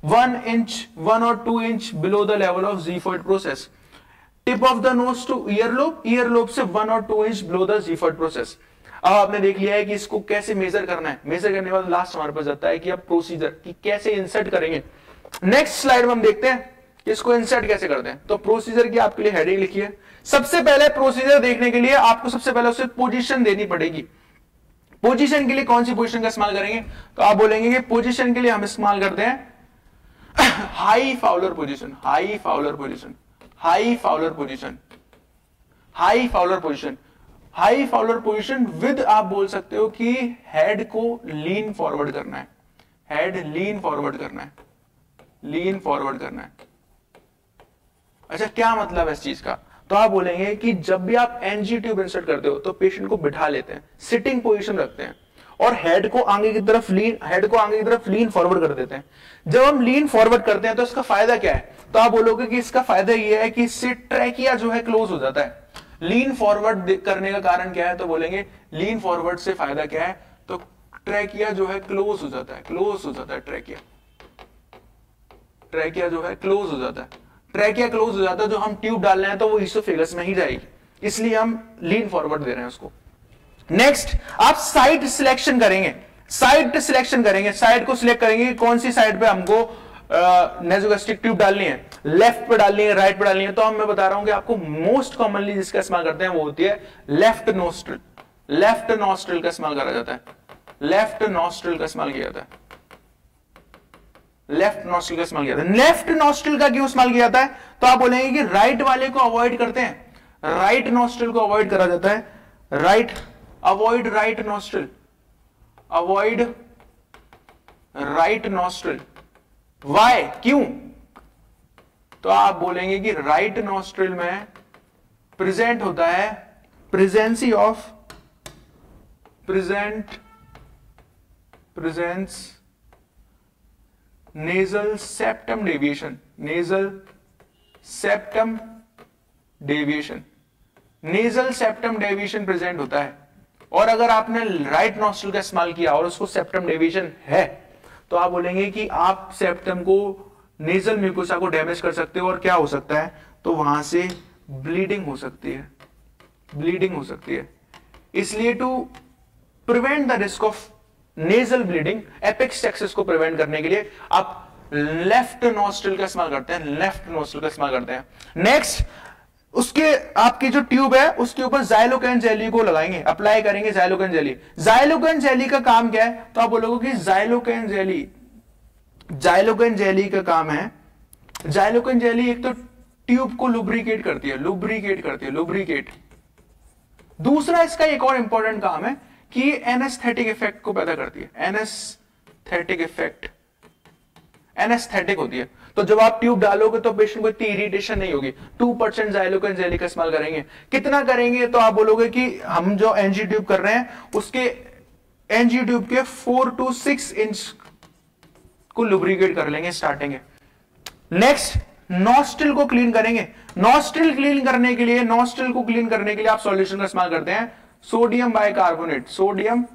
1 or 2 inch below the level of xiphoid process. Tip of the nose to ear lobe से 1 or 2 inch below the xiphoid process. अब आपने देख लिया है कि इसको कैसे मेजर करना है। मेजर करने के बाद लास्ट हमारे पास आता है कि अब प्रोसीजर कि कैसे इंसर्ट करेंगे। नेक्स्ट स्लाइड में हम देखते हैं कि इसको इंसर्ट कैसे करते हैं। तो प्रोसीजर की आपके लिए हेडिंग लिखिए। सबसे पहले प्रोसीजर देखने के लिए आपको सबसे पहले उसे पोजीशन देनी पड़ेगी। पोजीशन के लिए कौन सी पोजीशन का इस्तेमाल करेंगे? तो आप बोलेंगे कि पोजीशन के लिए हम इस्तेमाल करते हैं high Fowler position, high Fowler position, high Fowler position, high Fowler position. High Fowler position with आप बोल सकते हो कि हेड को लीन फॉरवर्ड करना है, हेड लीन फॉरवर्ड करना है, लीन फॉरवर्ड करना है। अच्छा, क्या मतलब है इस चीज का? तो आप बोलेंगे कि जब भी आप एनजी ट्यूब इंसर्ट करते हो तो पेशेंट को बिठा लेते हैं, सिटिंग पोजीशन रखते हैं और हेड को आगे की तरफ लीन फॉरवर्ड कर देते हैं। जब हम लीन फॉरवर्ड करते हैं तो इसका फायदा क्या है? तो आप बोलोगे कि इसका फायदा यह है कि इससे ट्रैकिया जो है क्लोज हो जाता है। लीन फॉरवर्ड करने का कारण क्या है? तो बोलेंगे लीन फॉरवर्ड से फायदा क्या है? तो ट्रैकिया जो है क्लोज हो जाता है, क्लोज हो जाता है ट्रैकिया, ट्रैकिया जो है क्लोज हो जाता है, ट्रैकिया क्लोज हो जाता है। जो हम ट्यूब डाल रहे हैं तो वो इसोफेगस में ही जाएगी, इसलिए हम लीन फॉरवर्ड दे रहे हैं उसको। नेक्स्ट आप साइड सिलेक्शन करेंगे, साइड सिलेक्शन करेंगे, साइड को सिलेक्ट करेंगे कि कौन सी साइड पे हमको नेसोगैस्ट्रिक ट्यूब डालनी है, लेफ्ट पे डालनी है, राइट पे डालनी है। तो मैं बता रहा हूं कि आपको मोस्ट कॉमनली जिसका इस्तेमाल करते हैं वो होती है लेफ्ट नोस्ट्रिल। लेफ्ट नोस्ट्रिल का इस्तेमाल करा जाता है, लेफ्ट नोस्ट्रिल का इस्तेमाल किया जाता है, लेफ्ट नोस्ट्रिल का इस्तेमाल किया जाता है। लेफ्ट नोस्ट्रिल का क्यों इस्तेमाल किया जाता है? तो आप बोलेंगे कि राइट वाले को अवॉइड करते हैं, राइट नोस्ट्रिल को अवॉइड करा जाता है, right, avoid right nostril, avoid right nostril. Why, क्यों? तो आप बोलेंगे कि राइट नोस्ट्रिल में प्रेजेंट होता है presence nasal septum deviation, nasal septum deviation, nasal septum deviation present होता है। और अगर आपने राइट नोस्ट्रिल का इस्तेमाल किया और उसको सेप्टम डेविएशन है तो आप बोलेंगे कि आप सेप्टम को, नेजल म्यूकोसा को डैमेज कर सकते हो और क्या हो सकता है? तो वहां से ब्लीडिंग हो सकती है, ब्लीडिंग हो सकती है। इसलिए to prevent the risk of nasal bleeding, epistaxis को प्रिवेंट करने के लिए आप लेफ्ट नोस्ट्रिल का इस्तेमाल करते हैं, लेफ्ट नोस्ट्रिल का इस्तेमाल करते हैं। नेक्स्ट उसके आपकी जो ट्यूब है उसके ऊपर ज़ाइलोकेन जेली को लगाएंगे, अप्लाई करेंगे ज़ाइलोकेन जेली। ज़ाइलोकेन जेली का काम क्या है, तो आप बोलोगे कि ज़ाइलोकेन जेली का काम है, ज़ाइलोकेन जेली एक तो ट्यूब को लुब्रिकेट करती है, लुब्रिकेट। दूसरा इसका एक और इंपॉर्टेंट काम है कि एनेस्थेटिक इफेक्ट को पैदा करती है, एनेस्थेटिक होती है। तो जब आप ट्यूब डालोगे तो पेशेंट को इतनी इरिटेशन नहीं होगी। 2% ज़ाइलोकेन जेली का इस्तेमाल करेंगे। कितना करेंगे, तो आप बोलोगे कि हम जो एनजी ट्यूब कर रहे हैं उसके एनजी ट्यूब के 4 to 6 इंच को लुब्रिकेट कर लेंगे स्टार्टिंग। नेक्स्ट नॉस्ट्रिल को क्लीन करेंगे। नॉस्ट्रिल क्लीन करने के लिए आप सॉल्यूशन का इस्तेमाल करते हैं सोडियम बाइकार्बोनेट, सोडियम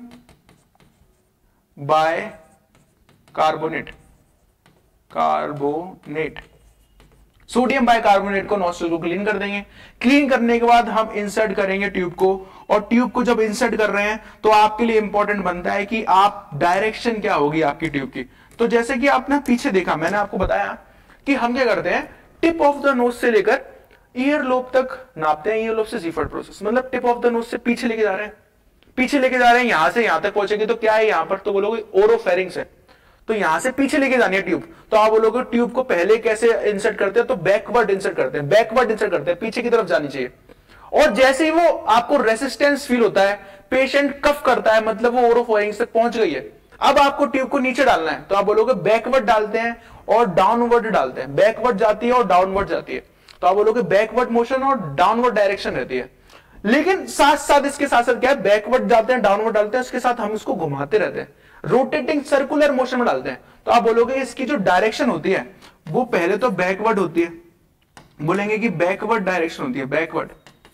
बाइकार्बोनेट को नॉस्ट्रिल को क्लीन कर देंगे। क्लीन करने के बाद हम इंसर्ट करेंगे ट्यूब को, और ट्यूब को जब इंसर्ट कर रहे हैं तो आपके लिए इंपॉर्टेंट बनता है कि आप डायरेक्शन क्या होगी आपकी ट्यूब की। तो जैसे कि आपने पीछे देखा, मैंने आपको बताया कि हम क्या करते हैं, टिप ऑफ द नोज से लेकर ईयर लोब तक नापते हैं, ईयर लोब से जीफर्ड प्रोसेस, मतलब टिप ऑफ द नोज से पीछे लेके जा रहे हैं, यहां से यहां तक पहुंचेगी तो क्या है यहां पर, तो बोलोगे ओरोफेरिंक्स है, तो यहां से पीछे लेके जानी है ट्यूब। तो आप बोलोगे ट्यूब को पहले कैसे इंसर्ट करते हैं, तो बैकवर्ड इंसर्ट करते हैं, पीछे की तरफ जानी चाहिए। और जैसे ही वो आपको रेसिस्टेंस फील होता है, पेशेंट कफ करता है, मतलब वो ओरोफेरिंक्स तक पहुंच गई है, अब आपको ट्यूब को नीचे डालना है, तो आप बोलोगे बैकवर्ड डालते हैं और डाउनवर्ड डालते हैं, बैकवर्ड जाती है और डाउनवर्ड जाती है, तो आप बोलोगे बैकवर्ड मोशन और डाउनवर्ड डायरेक्शन रहती है। लेकिन साथ साथ इसके साथ साथ क्या है, बैकवर्ड जाते हैं, डाउनवर्ड डालते हैं, उसके साथ हम इसको घुमाते रहते हैं, रोटेटिंग सर्कुलर मोशन में डालते हैं। तो आप बोलोगे इसकी जो डायरेक्शन होती है वो पहले तो बैकवर्ड होती है, बोलेंगे कि बैकवर्ड डायरेक्शन होती है, backward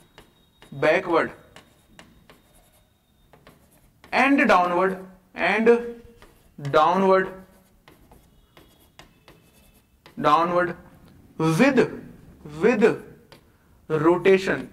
and downward with rotation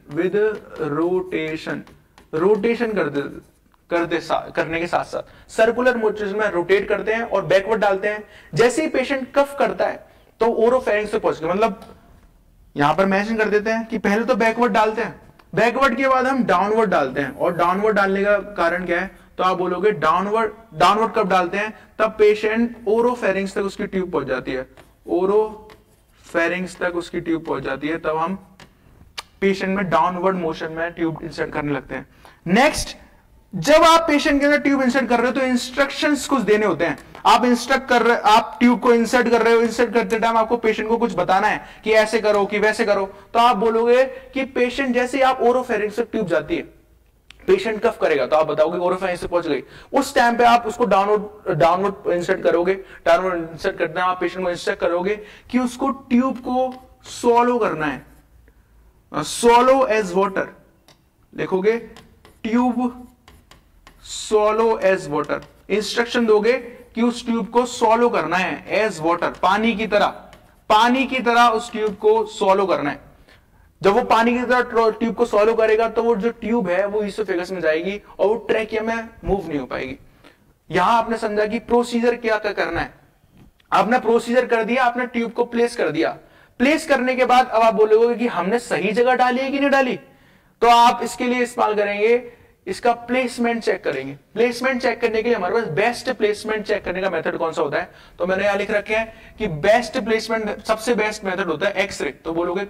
करने के साथ साथ सर्कुलर मोशन में रोटेट करते हैं और बैकवर्ड डालते हैं। जैसे ही पेशेंट कफ करता है तो ओरोफेरिंक्स से पहुंच गए, मतलब यहां पर मेंशन कर देते हैं कि पहले तो बैकवर्ड डालते हैं, बैकवर्ड के बाद हम डाउनवर्ड डालते हैं। और डाउनवर्ड डालने का कारण क्या है, तो आप बोलोगे डाउनवर्ड कब डालते हैं, तब पेशेंट ओरोफेरिंक्स तक उसकी ट्यूब पहुंच जाती है, ओरोफेरिंक्स तक उसकी ट्यूब पहुंच जाती है, तब हम पेशेंट में डाउनवर्ड मोशन में ट्यूब इंसर्ट करने लगते हैं। नेक्स्ट, जब आप पेशेंट के अंदर ट्यूब इंसर्ट कर रहे हो तो इंस्ट्रक्शंस कुछ देने होते हैं। आप ट्यूब को इंसर्ट कर रहे हो, इंसर्ट करते टाइम आपको पेशेंट को कुछ बताना है कि ऐसे करो कि वैसे करो। तो आप बोलोगे कि पेशेंट जैसे ही आप ओरोफेरिंक्स से ट्यूब जाती है, पेशेंट कफ करेगा तो आप बताओगे ओरोफेरिंक्स से पहुंच गई, उस टाइम पे आप उसको डाउनवर्ड इंसर्ट करोगे। डाउनवर्ड इंसर्ट करते हैं आप पेशेंट को इंस्ट्रक्ट करोगे कि उसको ट्यूब को स्वॉलो करना है, स्वॉलो एज वाटर लिखोगे, tube swallow as water, instruction दोगे कि उस ट्यूब को स्वॉलो करना है एज वाटर, पानी की तरह उस ट्यूब को स्वॉलो करना है। जब वो पानी की तरह ट्यूब को स्वॉलो करेगा तो वो जो ट्यूब है वो ईसोफेगस में जाएगी और वो ट्रैकिया में मूव नहीं हो पाएगी। यहां आपने समझा कि प्रोसीजर क्या करना है, आपने प्रोसीजर कर दिया, आपने ट्यूब को प्लेस कर दिया। प्लेस करने के बाद अब आप बोलोगे कि हमने सही जगह डाली है कि नहीं डाली, तो आप इसके लिए इस्तेमाल करेंगे, इसका प्लेसमेंट चेक करेंगे। प्लेसमेंट चेक करने के लिए हमारे पास बेस्ट प्लेसमेंट चेक करने का मेथड कौन सा होता है, तो मैंने यहां लिख रखे हैं कि बेस्ट प्लेसमेंट, सबसे बेस्ट मेथड होता है एक्सरे। तो बोलोगे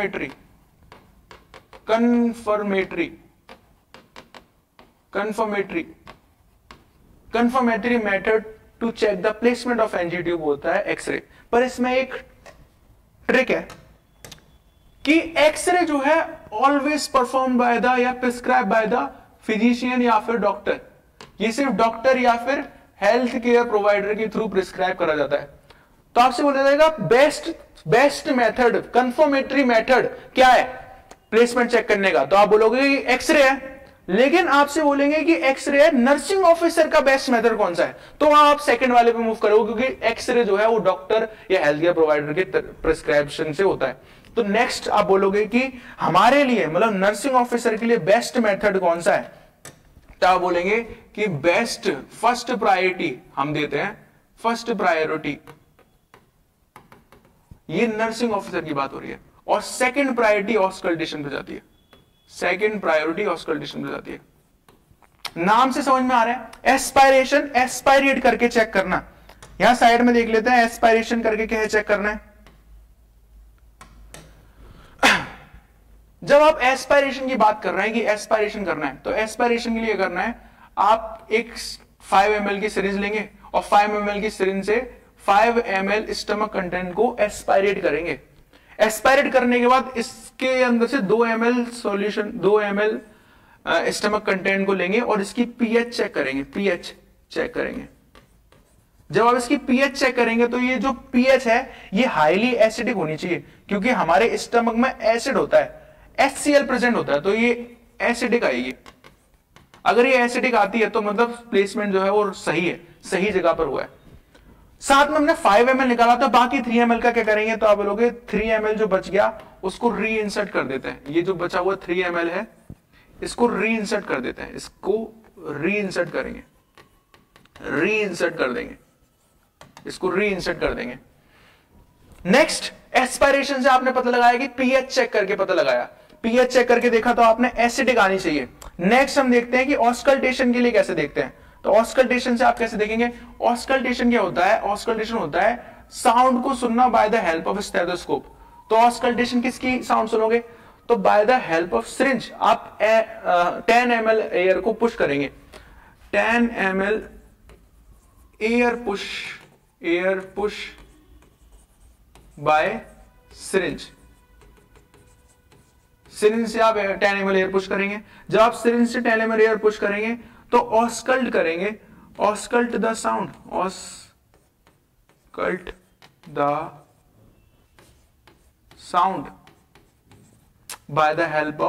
confirmatory method to check the placement of NG tube होता है एक्सरे। पर इसमें एक ट्रिक है कि एक्सरे जो है ऑलवेज परफॉर्म बाय द या प्रिस्क्राइब बाय द फिजिशियन या फिर डॉक्टर, ये सिर्फ डॉक्टर या फिर हेल्थ केयर प्रोवाइडर के थ्रू प्रिस्क्राइब करा जाता है। तो आपसे बोला जाएगा बेस्ट मेथड, कंफर्मेटरी मेथड क्या है प्लेसमेंट चेक करने का, तो आप बोलोगे कि एक्सरे है। लेकिन आपसे बोलेंगे कि एक्सरे है, नर्सिंग ऑफिसर का बेस्ट मेथड कौन सा है, तो आप सेकंड वाले पे मूव करोगे, क्योंकि एक्सरे जो है वो डॉक्टर या हेल्थ केयर प्रोवाइडर के प्रिस्क्रिप्शन से होता है। तो नेक्स्ट आप बोलोगे कि हमारे लिए, मतलब नर्सिंग ऑफिसर के लिए बेस्ट मेथड कौन सा है, तो आप बोलेंगे कि बेस्ट, फर्स्ट प्रायोरिटी हम देते हैं, फर्स्ट प्रायोरिटी, ये नर्सिंग ऑफिसर की बात हो रही है। और सेकंड प्रायोरिटी ऑस्कल्टेशन पे जाती है, सेकंड प्रायोरिटी ऑस्कल्टेशन पे जाती है। नाम से समझ में आ रहा है। एस्पायरेशन, एस्पायरेट करके चेक करना, यहां साइड में देख लेते हैं एस्पायरेशन करके क्या है चेक करना है। जब आप एस्पायरेशन की बात कर रहे हैं कि एस्पायरेशन करना है, तो एस्पायरेशन के लिए करना है, आप एक 5 ml की सिरिंज लेंगे और 5 ml की सिरिंज से 5 ml स्टमक कंटेंट को एस्पायरेट करेंगे। एस्पायरेट करने के बाद इसके अंदर से 2 ml solution, 2 ml stomach content को लेंगे और इसकी पीएच चेक करेंगे, पीएच चेक करेंगे। जब आप इसकी पीएच चेक करेंगे तो ये जो पीएच है ये हाईली एसिडिक होनी चाहिए, क्योंकि हमारे स्टमक में एसिड होता है, HCl प्रेजेंट होता है, तो ये एसिडिक आएगी। अगर ये एसिडिक आती है तो मतलब प्लेसमेंट जो है वो सही है, सही जगह पर हुआ है। साथ में हमने 5 ml निकाला था, बाकी 3 ml का क्या करेंगे, तो आप बोलोगे 3 ml जो बच गया उसको री इंसर्ट कर देते हैं। ये जो बचा हुआ 3 ml है इसको री इंसर्ट कर देते हैं, इसको री इंसर्ट करेंगे, री इंसर्ट कर देंगे, इसको री इंसर्ट कर देंगे। नेक्स्ट, एस्पायरेशन से आपने पता लगाया कि पीएच चेक करके पता लगाया, पीएच चेक करके देखा तो आपने एसिडिक आनी चाहिए। नेक्स्ट हम देखते हैं कि ऑस्कल्टेशन के लिए कैसे देखते हैं। तो ऑस्कल्टेशन से आप कैसे देखेंगे, ऑस्कल्टेशन क्या होता है, ऑस्कल्टेशन होता है साउंड को सुनना by the help of stethoscope. तो ऑस्कल्टेशन किसकी साउंड सुनोगे, तो by the help of syringe आप 10 ml एयर को पुश करेंगे, 10 ml air push by syringe, syringe से आप 10 ml एयर पुश करेंगे। जब आप सिरिंज से 10 ml एयर पुश करेंगे तो ऑस्कल्ट करेंगे, auscult the sound, auscult the sound by the help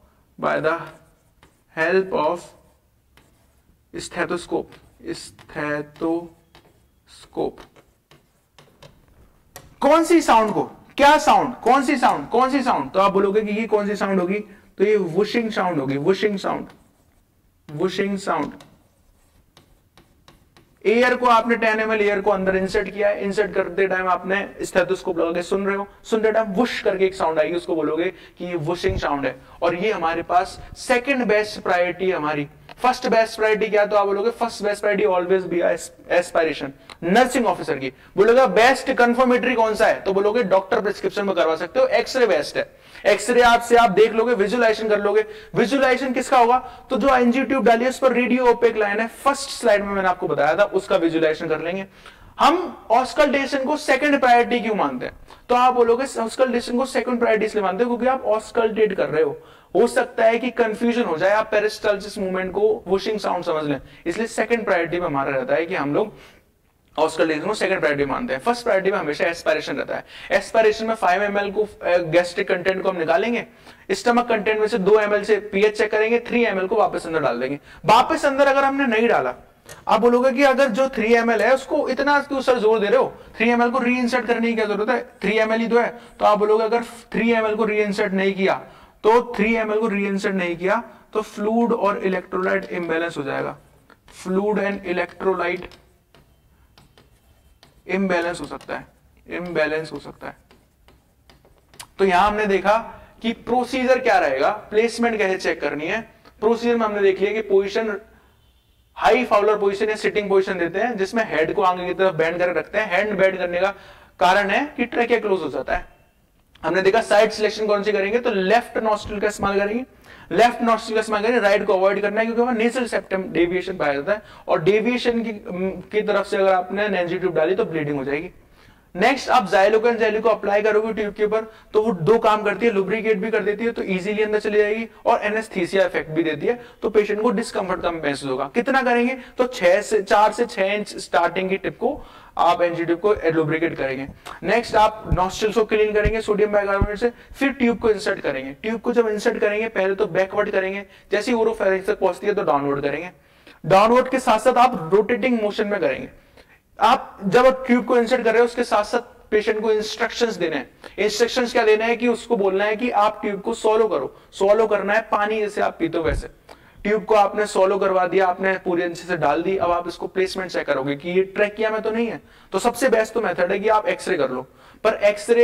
of stethoscope, कौन सी साउंड को, क्या साउंड, कौन सी साउंड, कौन सी साउंड, तो आप बोलोगे कि ये कौन सी साउंड होगी, तो ये वुशिंग साउंड होगी, whooshing sound, whooshing sound. Air को आपने 10 ml एयर को अंदर इंसर्ट किया है, इंसर्ट करते टाइम आपने स्टेथोस्कोप लगा के सुन रहे हो, सुनते टाइम वुश करके एक साउंड आएगी, उसको बोलोगे कि ये वुशिंग साउंड है। और ये हमारे पास सेकंड बेस्ट प्रायोरिटी है हमारी। फर्स्ट बेस्ट प्रायोरिटी क्या, तो आप बोलोगे first best priority always be aspiration. Nursing officer की बोलोगे बेस्ट कंफर्मेटरी कौन सा है, तो बोलोगे डॉक्टर प्रिस्क्रिप्शन में करवा सकते हो, एक्सरे बेस्ट है। एक्सरे आपसे आप देख लोगे, विजुअलाइजेशन कर लोगे। विजुअलाइजेशन किसका होगा, तो जो एनजी ट्यूब डाली है उस पर रेडियो ओपेक लाइन है, फर्स्ट स्लाइड में मैंने आपको बताया था, उसका विजुअलाइजेशन कर लेंगे। हम ऑस्कल्टेशन को सेकंड प्रायोरिटी क्यों मानते हैं, तो आप बोलोगे ऑस्कल्टेशन को सेकंड प्रायोरिटी इसलिए मानते हैं क्योंकि आप ऑस्कल्टेट कर रहे हो सकता है कि कंफ्यूजन हो जाए, आप पेरिस्टाल्सिस मूवमेंट को वुशिंग साउंड समझ लें, इसलिए सेकंड प्रायोरिटी में हमारा रहता है कि हम लोग ऑस्कल्टेशन को सेकंड प्रायोरिटी मानते हैं। फर्स्ट प्रायोरिटी में हमेशा एस्पायरेशन रहता है। एस्पायरेशन में 5 ml को गैस्ट्रिक कंटेंट को हम निकालेंगे, स्टमक कंटेंट में से 2 ml से पीएच चेक करेंगे, 3 ml को वापस अंदर डाल देंगे। वापस अंदर अगर हमने नहीं डाला, आप बोलोगे कि अगर जो 3 ml है उसको इतना क्यों सर जोर दे रहे हो, 3 ml को री इंसर्ट करने की क्या जरूरत है, 3 ml ही तो है। तो आप बोलोगे अगर 3 ml को री इंसर्ट नहीं किया, तो 3 ml को री इंसर्ट नहीं किया तो फ्लूइड और इलेक्ट्रोलाइट इम्बैलेंस हो जाएगा, फ्लूइड एंड इलेक्ट्रोलाइट इम्बैलेंस हो सकता है, इम्बैलेंस हो सकता है। तो यहां हमने देखा कि प्रोसीजर क्या रहेगा, प्लेसमेंट कैसे चेक करनी है। प्रोसीजर में हमने देख लिया कि पोजीशन हाई फाउलर पोजीशन या सिटिंग पोजीशन देते हैं, जिसमें हेड को आगे की तरफ बेंड करके रखते हैं। हेड बेंड करने का कारण है कि ट्रैकिया क्लोज हो जाता है। हमने देखा साइड सिलेक्शन कौन सी करेंगे, तो लेफ्ट नॉस्ट्रिल का इस्तेमाल करेंगे, लेफ्ट नॉस्ट्रिल का इस्तेमाल करेंगे, राइट को अवॉइड करना है क्योंकि वहां नेजल सेप्टम डेविएशन पाया जाता है, और डेविएशन की तरफ से अगर आपने नेंजी ट्यूब डाली तो ब्लीडिंग हो जाएगी। नेक्स्ट, आप ज़ाइलोकेन जेली को अप्लाई करोगे ट्यूब के ऊपर, तो वो दो काम करती है, लुब्रिकेट भी कर देती है तो इजीली अंदर चली जाएगी, और एनेस्थीसिया इफेक्ट भी देती है, तो पेशेंट को डिस्कंफर्ट कम महसूस होगा। कितना करेंगे, तो 4 से 6 इंच स्टार्टिंग की टिप को आप एनजी ट्यूब को लुब्रिकेट करेंगे। नेक्स्ट, आप नॉस्ट्रिल्स को क्लीन करेंगे सोडियम बाइकार्बोनेट से, फिर ट्यूब को इंसर्ट करेंगे। ट्यूब को जब इंसर्ट करेंगे पहले तो बैकवर्ड करेंगे, जैसे ही ओरोफेरिंक्स तक पहुंचती है तो डाउनवर्ड करेंगे। डाउनवर्ड के साथ साथ आप रोटेटिंग मोशन में करेंगे। आप जब ट्यूब को इंसर्ट कर रहे हो उसके साथ साथ पेशेंट को इंस्ट्रक्शंस देने हैं। इंस्ट्रक्शंस क्या देना है कि उसको बोलना है कि आप ट्यूब को सोलो करो, सोलो करना है पानी जैसे आप पीते हो वैसे। ट्यूब को आपने सोलो करवा दिया, आपने पूरी अच्छे से डाल दी, अब आप इसको प्लेसमेंट चेक करोगे कि ये ट्रैकिया में तो नहीं है। तो सबसे बेस्ट तो मेथड है कि आप एक्सरे कर लो, पर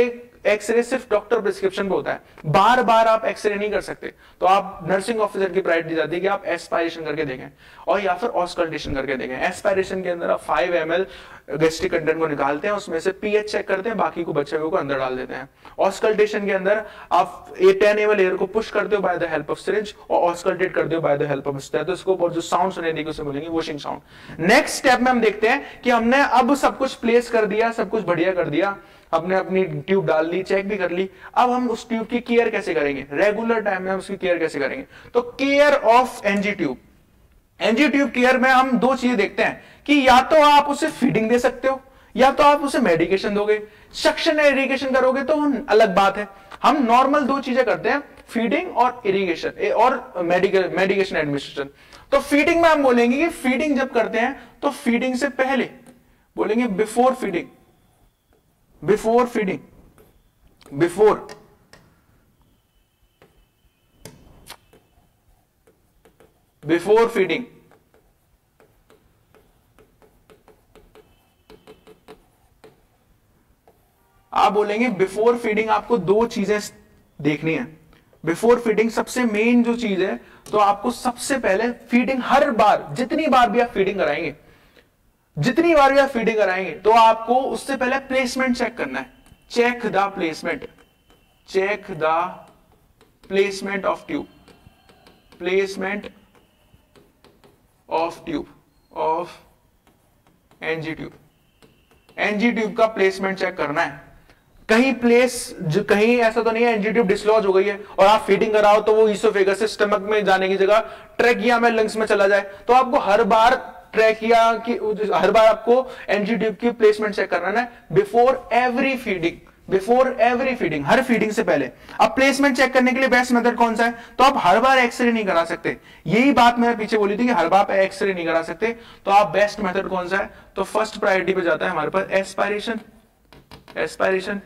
एक्सरे सिर्फ डॉक्टर प्रिस्क्रिप्शन पे होता है, बार बार आप एक्सरे नहीं कर सकते, तो आप नर्सिंग ऑफिसर की प्रायोरिटी जाती है कि आप एस्पायरेशन करके देखें और या फिर ऑस्कल्टेशन करके देखें। एस्पायरेशन के अंदर आप 5 ml गैस्ट्रिक कंटेंट को निकालते हैं, उसमें से पीएच चेक करते हैं, बाकी को बचे हुए को अंदर डाल देते हैं। ऑस्कल्टेशन के अंदर आप 10 ml एयर को पुश करते हो by the help of syringe और ऑस्कल्टेट करते हो by the help of stethoscope, और जो साउंड सुनाई देगी उसे बोलेंगे वॉशिंग साउंड। नेक्स्ट स्टेप में हम देखते हैं कि हमने अब सब कुछ प्लेस कर दिया, सब कुछ बढ़िया कर दिया, हमने अपनी ट्यूब डाल ली, चेक भी कर ली, अब हम उस ट्यूब की केयर कैसे करेंगे, रेगुलर टाइम में हम उसकी केयर कैसे करेंगे। तो care of NG tube, NG tube care में हम दो चीजें देखते हैं कि या तो आप उसे फीडिंग दे सकते हो या तो आप उसे मेडिकेशन दोगे। सक्शन या इरिगेशन करोगे तो अलग बात है। हम नॉर्मल दो चीजें करते हैं, फीडिंग और इरिगेशन और मेडिकेशन एडमिनिस्ट्रेशन। तो फीडिंग में हम बोलेंगे कि फीडिंग जब करते हैं तो फीडिंग से पहले बोलेंगे before feeding, before feeding, before before feeding, आप बोलेंगे बिफोर फीडिंग आपको दो चीजें देखनी है। बिफोर फीडिंग सबसे मेन जो चीज है, तो आपको सबसे पहले फीडिंग हर बार, जितनी बार भी आप फीडिंग कराएंगे, जितनी बार भी आप फीडिंग कराएंगे तो आपको उससे पहले प्लेसमेंट चेक करना है। Check the placement, check the placement of tube, placement of tube, of NG tube, NG tube का प्लेसमेंट चेक करना है। कहीं प्लेस जो कहीं ऐसा तो नहीं है एनजी ट्यूब डिसलॉज हो गई है और आप फीडिंग कराओ तो वो ईसोफेगस से स्टमक में जाने की जगह ट्रैकिया में, लंग्स में चला जाए, तो आपको हर बार ट्रैकिया की, हर बार आपको एनजी ट्यूब की प्लेसमेंट चेक करना है before every feeding, before every feeding, हर फीडिंग से पहले। अब प्लेसमेंट चेक करने के लिए बेस्ट मेथड कौन सा है, तो आप हर बार एक्सरे नहीं करा सकते, यही बात मैंने पीछे बोली थी कि हर बार एक्सरे नहीं करा सकते, तो आप बेस्ट मेथड कौन सा है, तो फर्स्ट प्रायोरिटी पे जाता है हमारे पास एस्पायरेशन, एस्पायरेशन,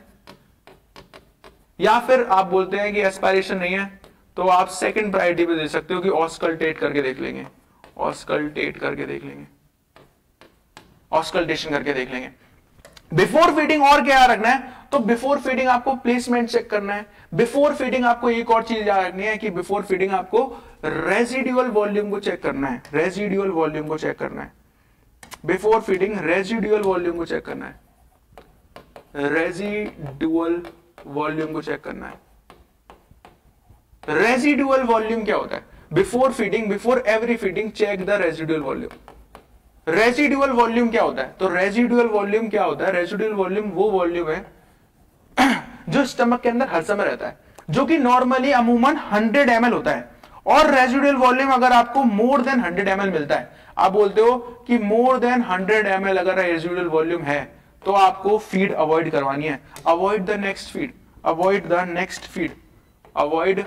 या फिर आप बोलते हैं कि एस्पायरेशन नहीं है तो आप सेकंड प्रायोरिटी पे दे सकते हो कि ऑस्कल्टेट करके देख लेंगे, ऑस्कल्टेट करके देख लेंगे, ऑस्कल्टेशन करके देख लेंगे। बिफोर फीडिंग और क्या रखना है, तो बिफोर फीडिंग आपको प्लेसमेंट चेक करना है। बिफोर फीडिंग आपको एक और चीज याद रखनी है कि बिफोर फीडिंग आपको रेजिडुअल वॉल्यूम को चेक करना है, रेजिडुअल वॉल्यूम को चेक करना है। बिफोर फीडिंग रेजिडुअल वॉल्यूम को चेक करना है, रेजिडुअल वॉल्यूम को चेक करना है। रेजिडुअल वॉल्यूम क्या होता है, before feeding, before every feeding check the residual volume. Residual volume क्या होता है, तो रेजिडुअल वॉल्यूम क्या होता है, रेजिडुअल वॉल्यूम वो वॉल्यूम है जो स्टमक के अंदर हर समय रहता है, जो कि नॉर्मली अमूमन 100 ml होता है। और रेजिडुअल वॉल्यूम अगर आपको मोर देन 100 ml मिलता है, आप बोलते हो कि मोर देन 100 ml अगर रेजिडुअल वॉल्यूम है तो आपको फीड अवॉइड करवानी है। Avoid the next feed, avoid the next feed, avoid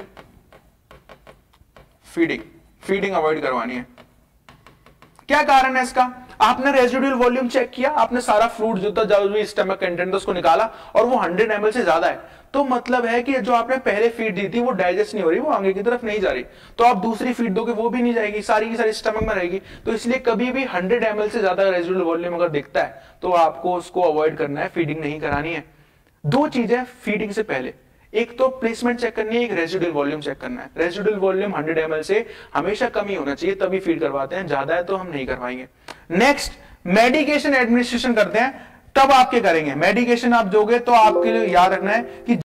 feeding, feeding avoid करवानी है। क्या कारण है इसका, आपने रेजिडुअल वॉल्यूम चेक किया, आपने सारा फ्रूट जो था, जो भी स्टमक कंटेंट था उसको निकाला और वो 100 ml से ज्यादा है, तो मतलब है कि जो आपने पहले फीड दी थी वो डाइजेस्ट नहीं हो रही, वो आगे की तरफ नहीं जा रही, तो आप दूसरी फीड दोगे वो भी नहीं जाएगी, सारी की सारी स्टमक में रहेगी। तो इसलिए कभी भी 100 ml से ज्यादा रेजिडुअल वॉल्यूम अगर दिखता है तो आपको उसको अवॉइड करना है, फीडिंग नहीं करानी है। दो चीजें फीडिंग से पहले, एक तो प्लेसमेंट चेक करनी है, एक रेजिडुअल वॉल्यूम चेक करना है। रेजिडुअल वॉल्यूम 100 ml से हमेशा कम ही होना चाहिए, तभी फीड करवाते हैं, ज्यादा है तो हम नहीं करवाएंगे। नेक्स्ट मेडिकेशन एडमिनिस्ट्रेशन करते हैं, तब आप क्या करेंगे, मेडिकेशन आप दोगे तो आपके लिए याद रखना है कि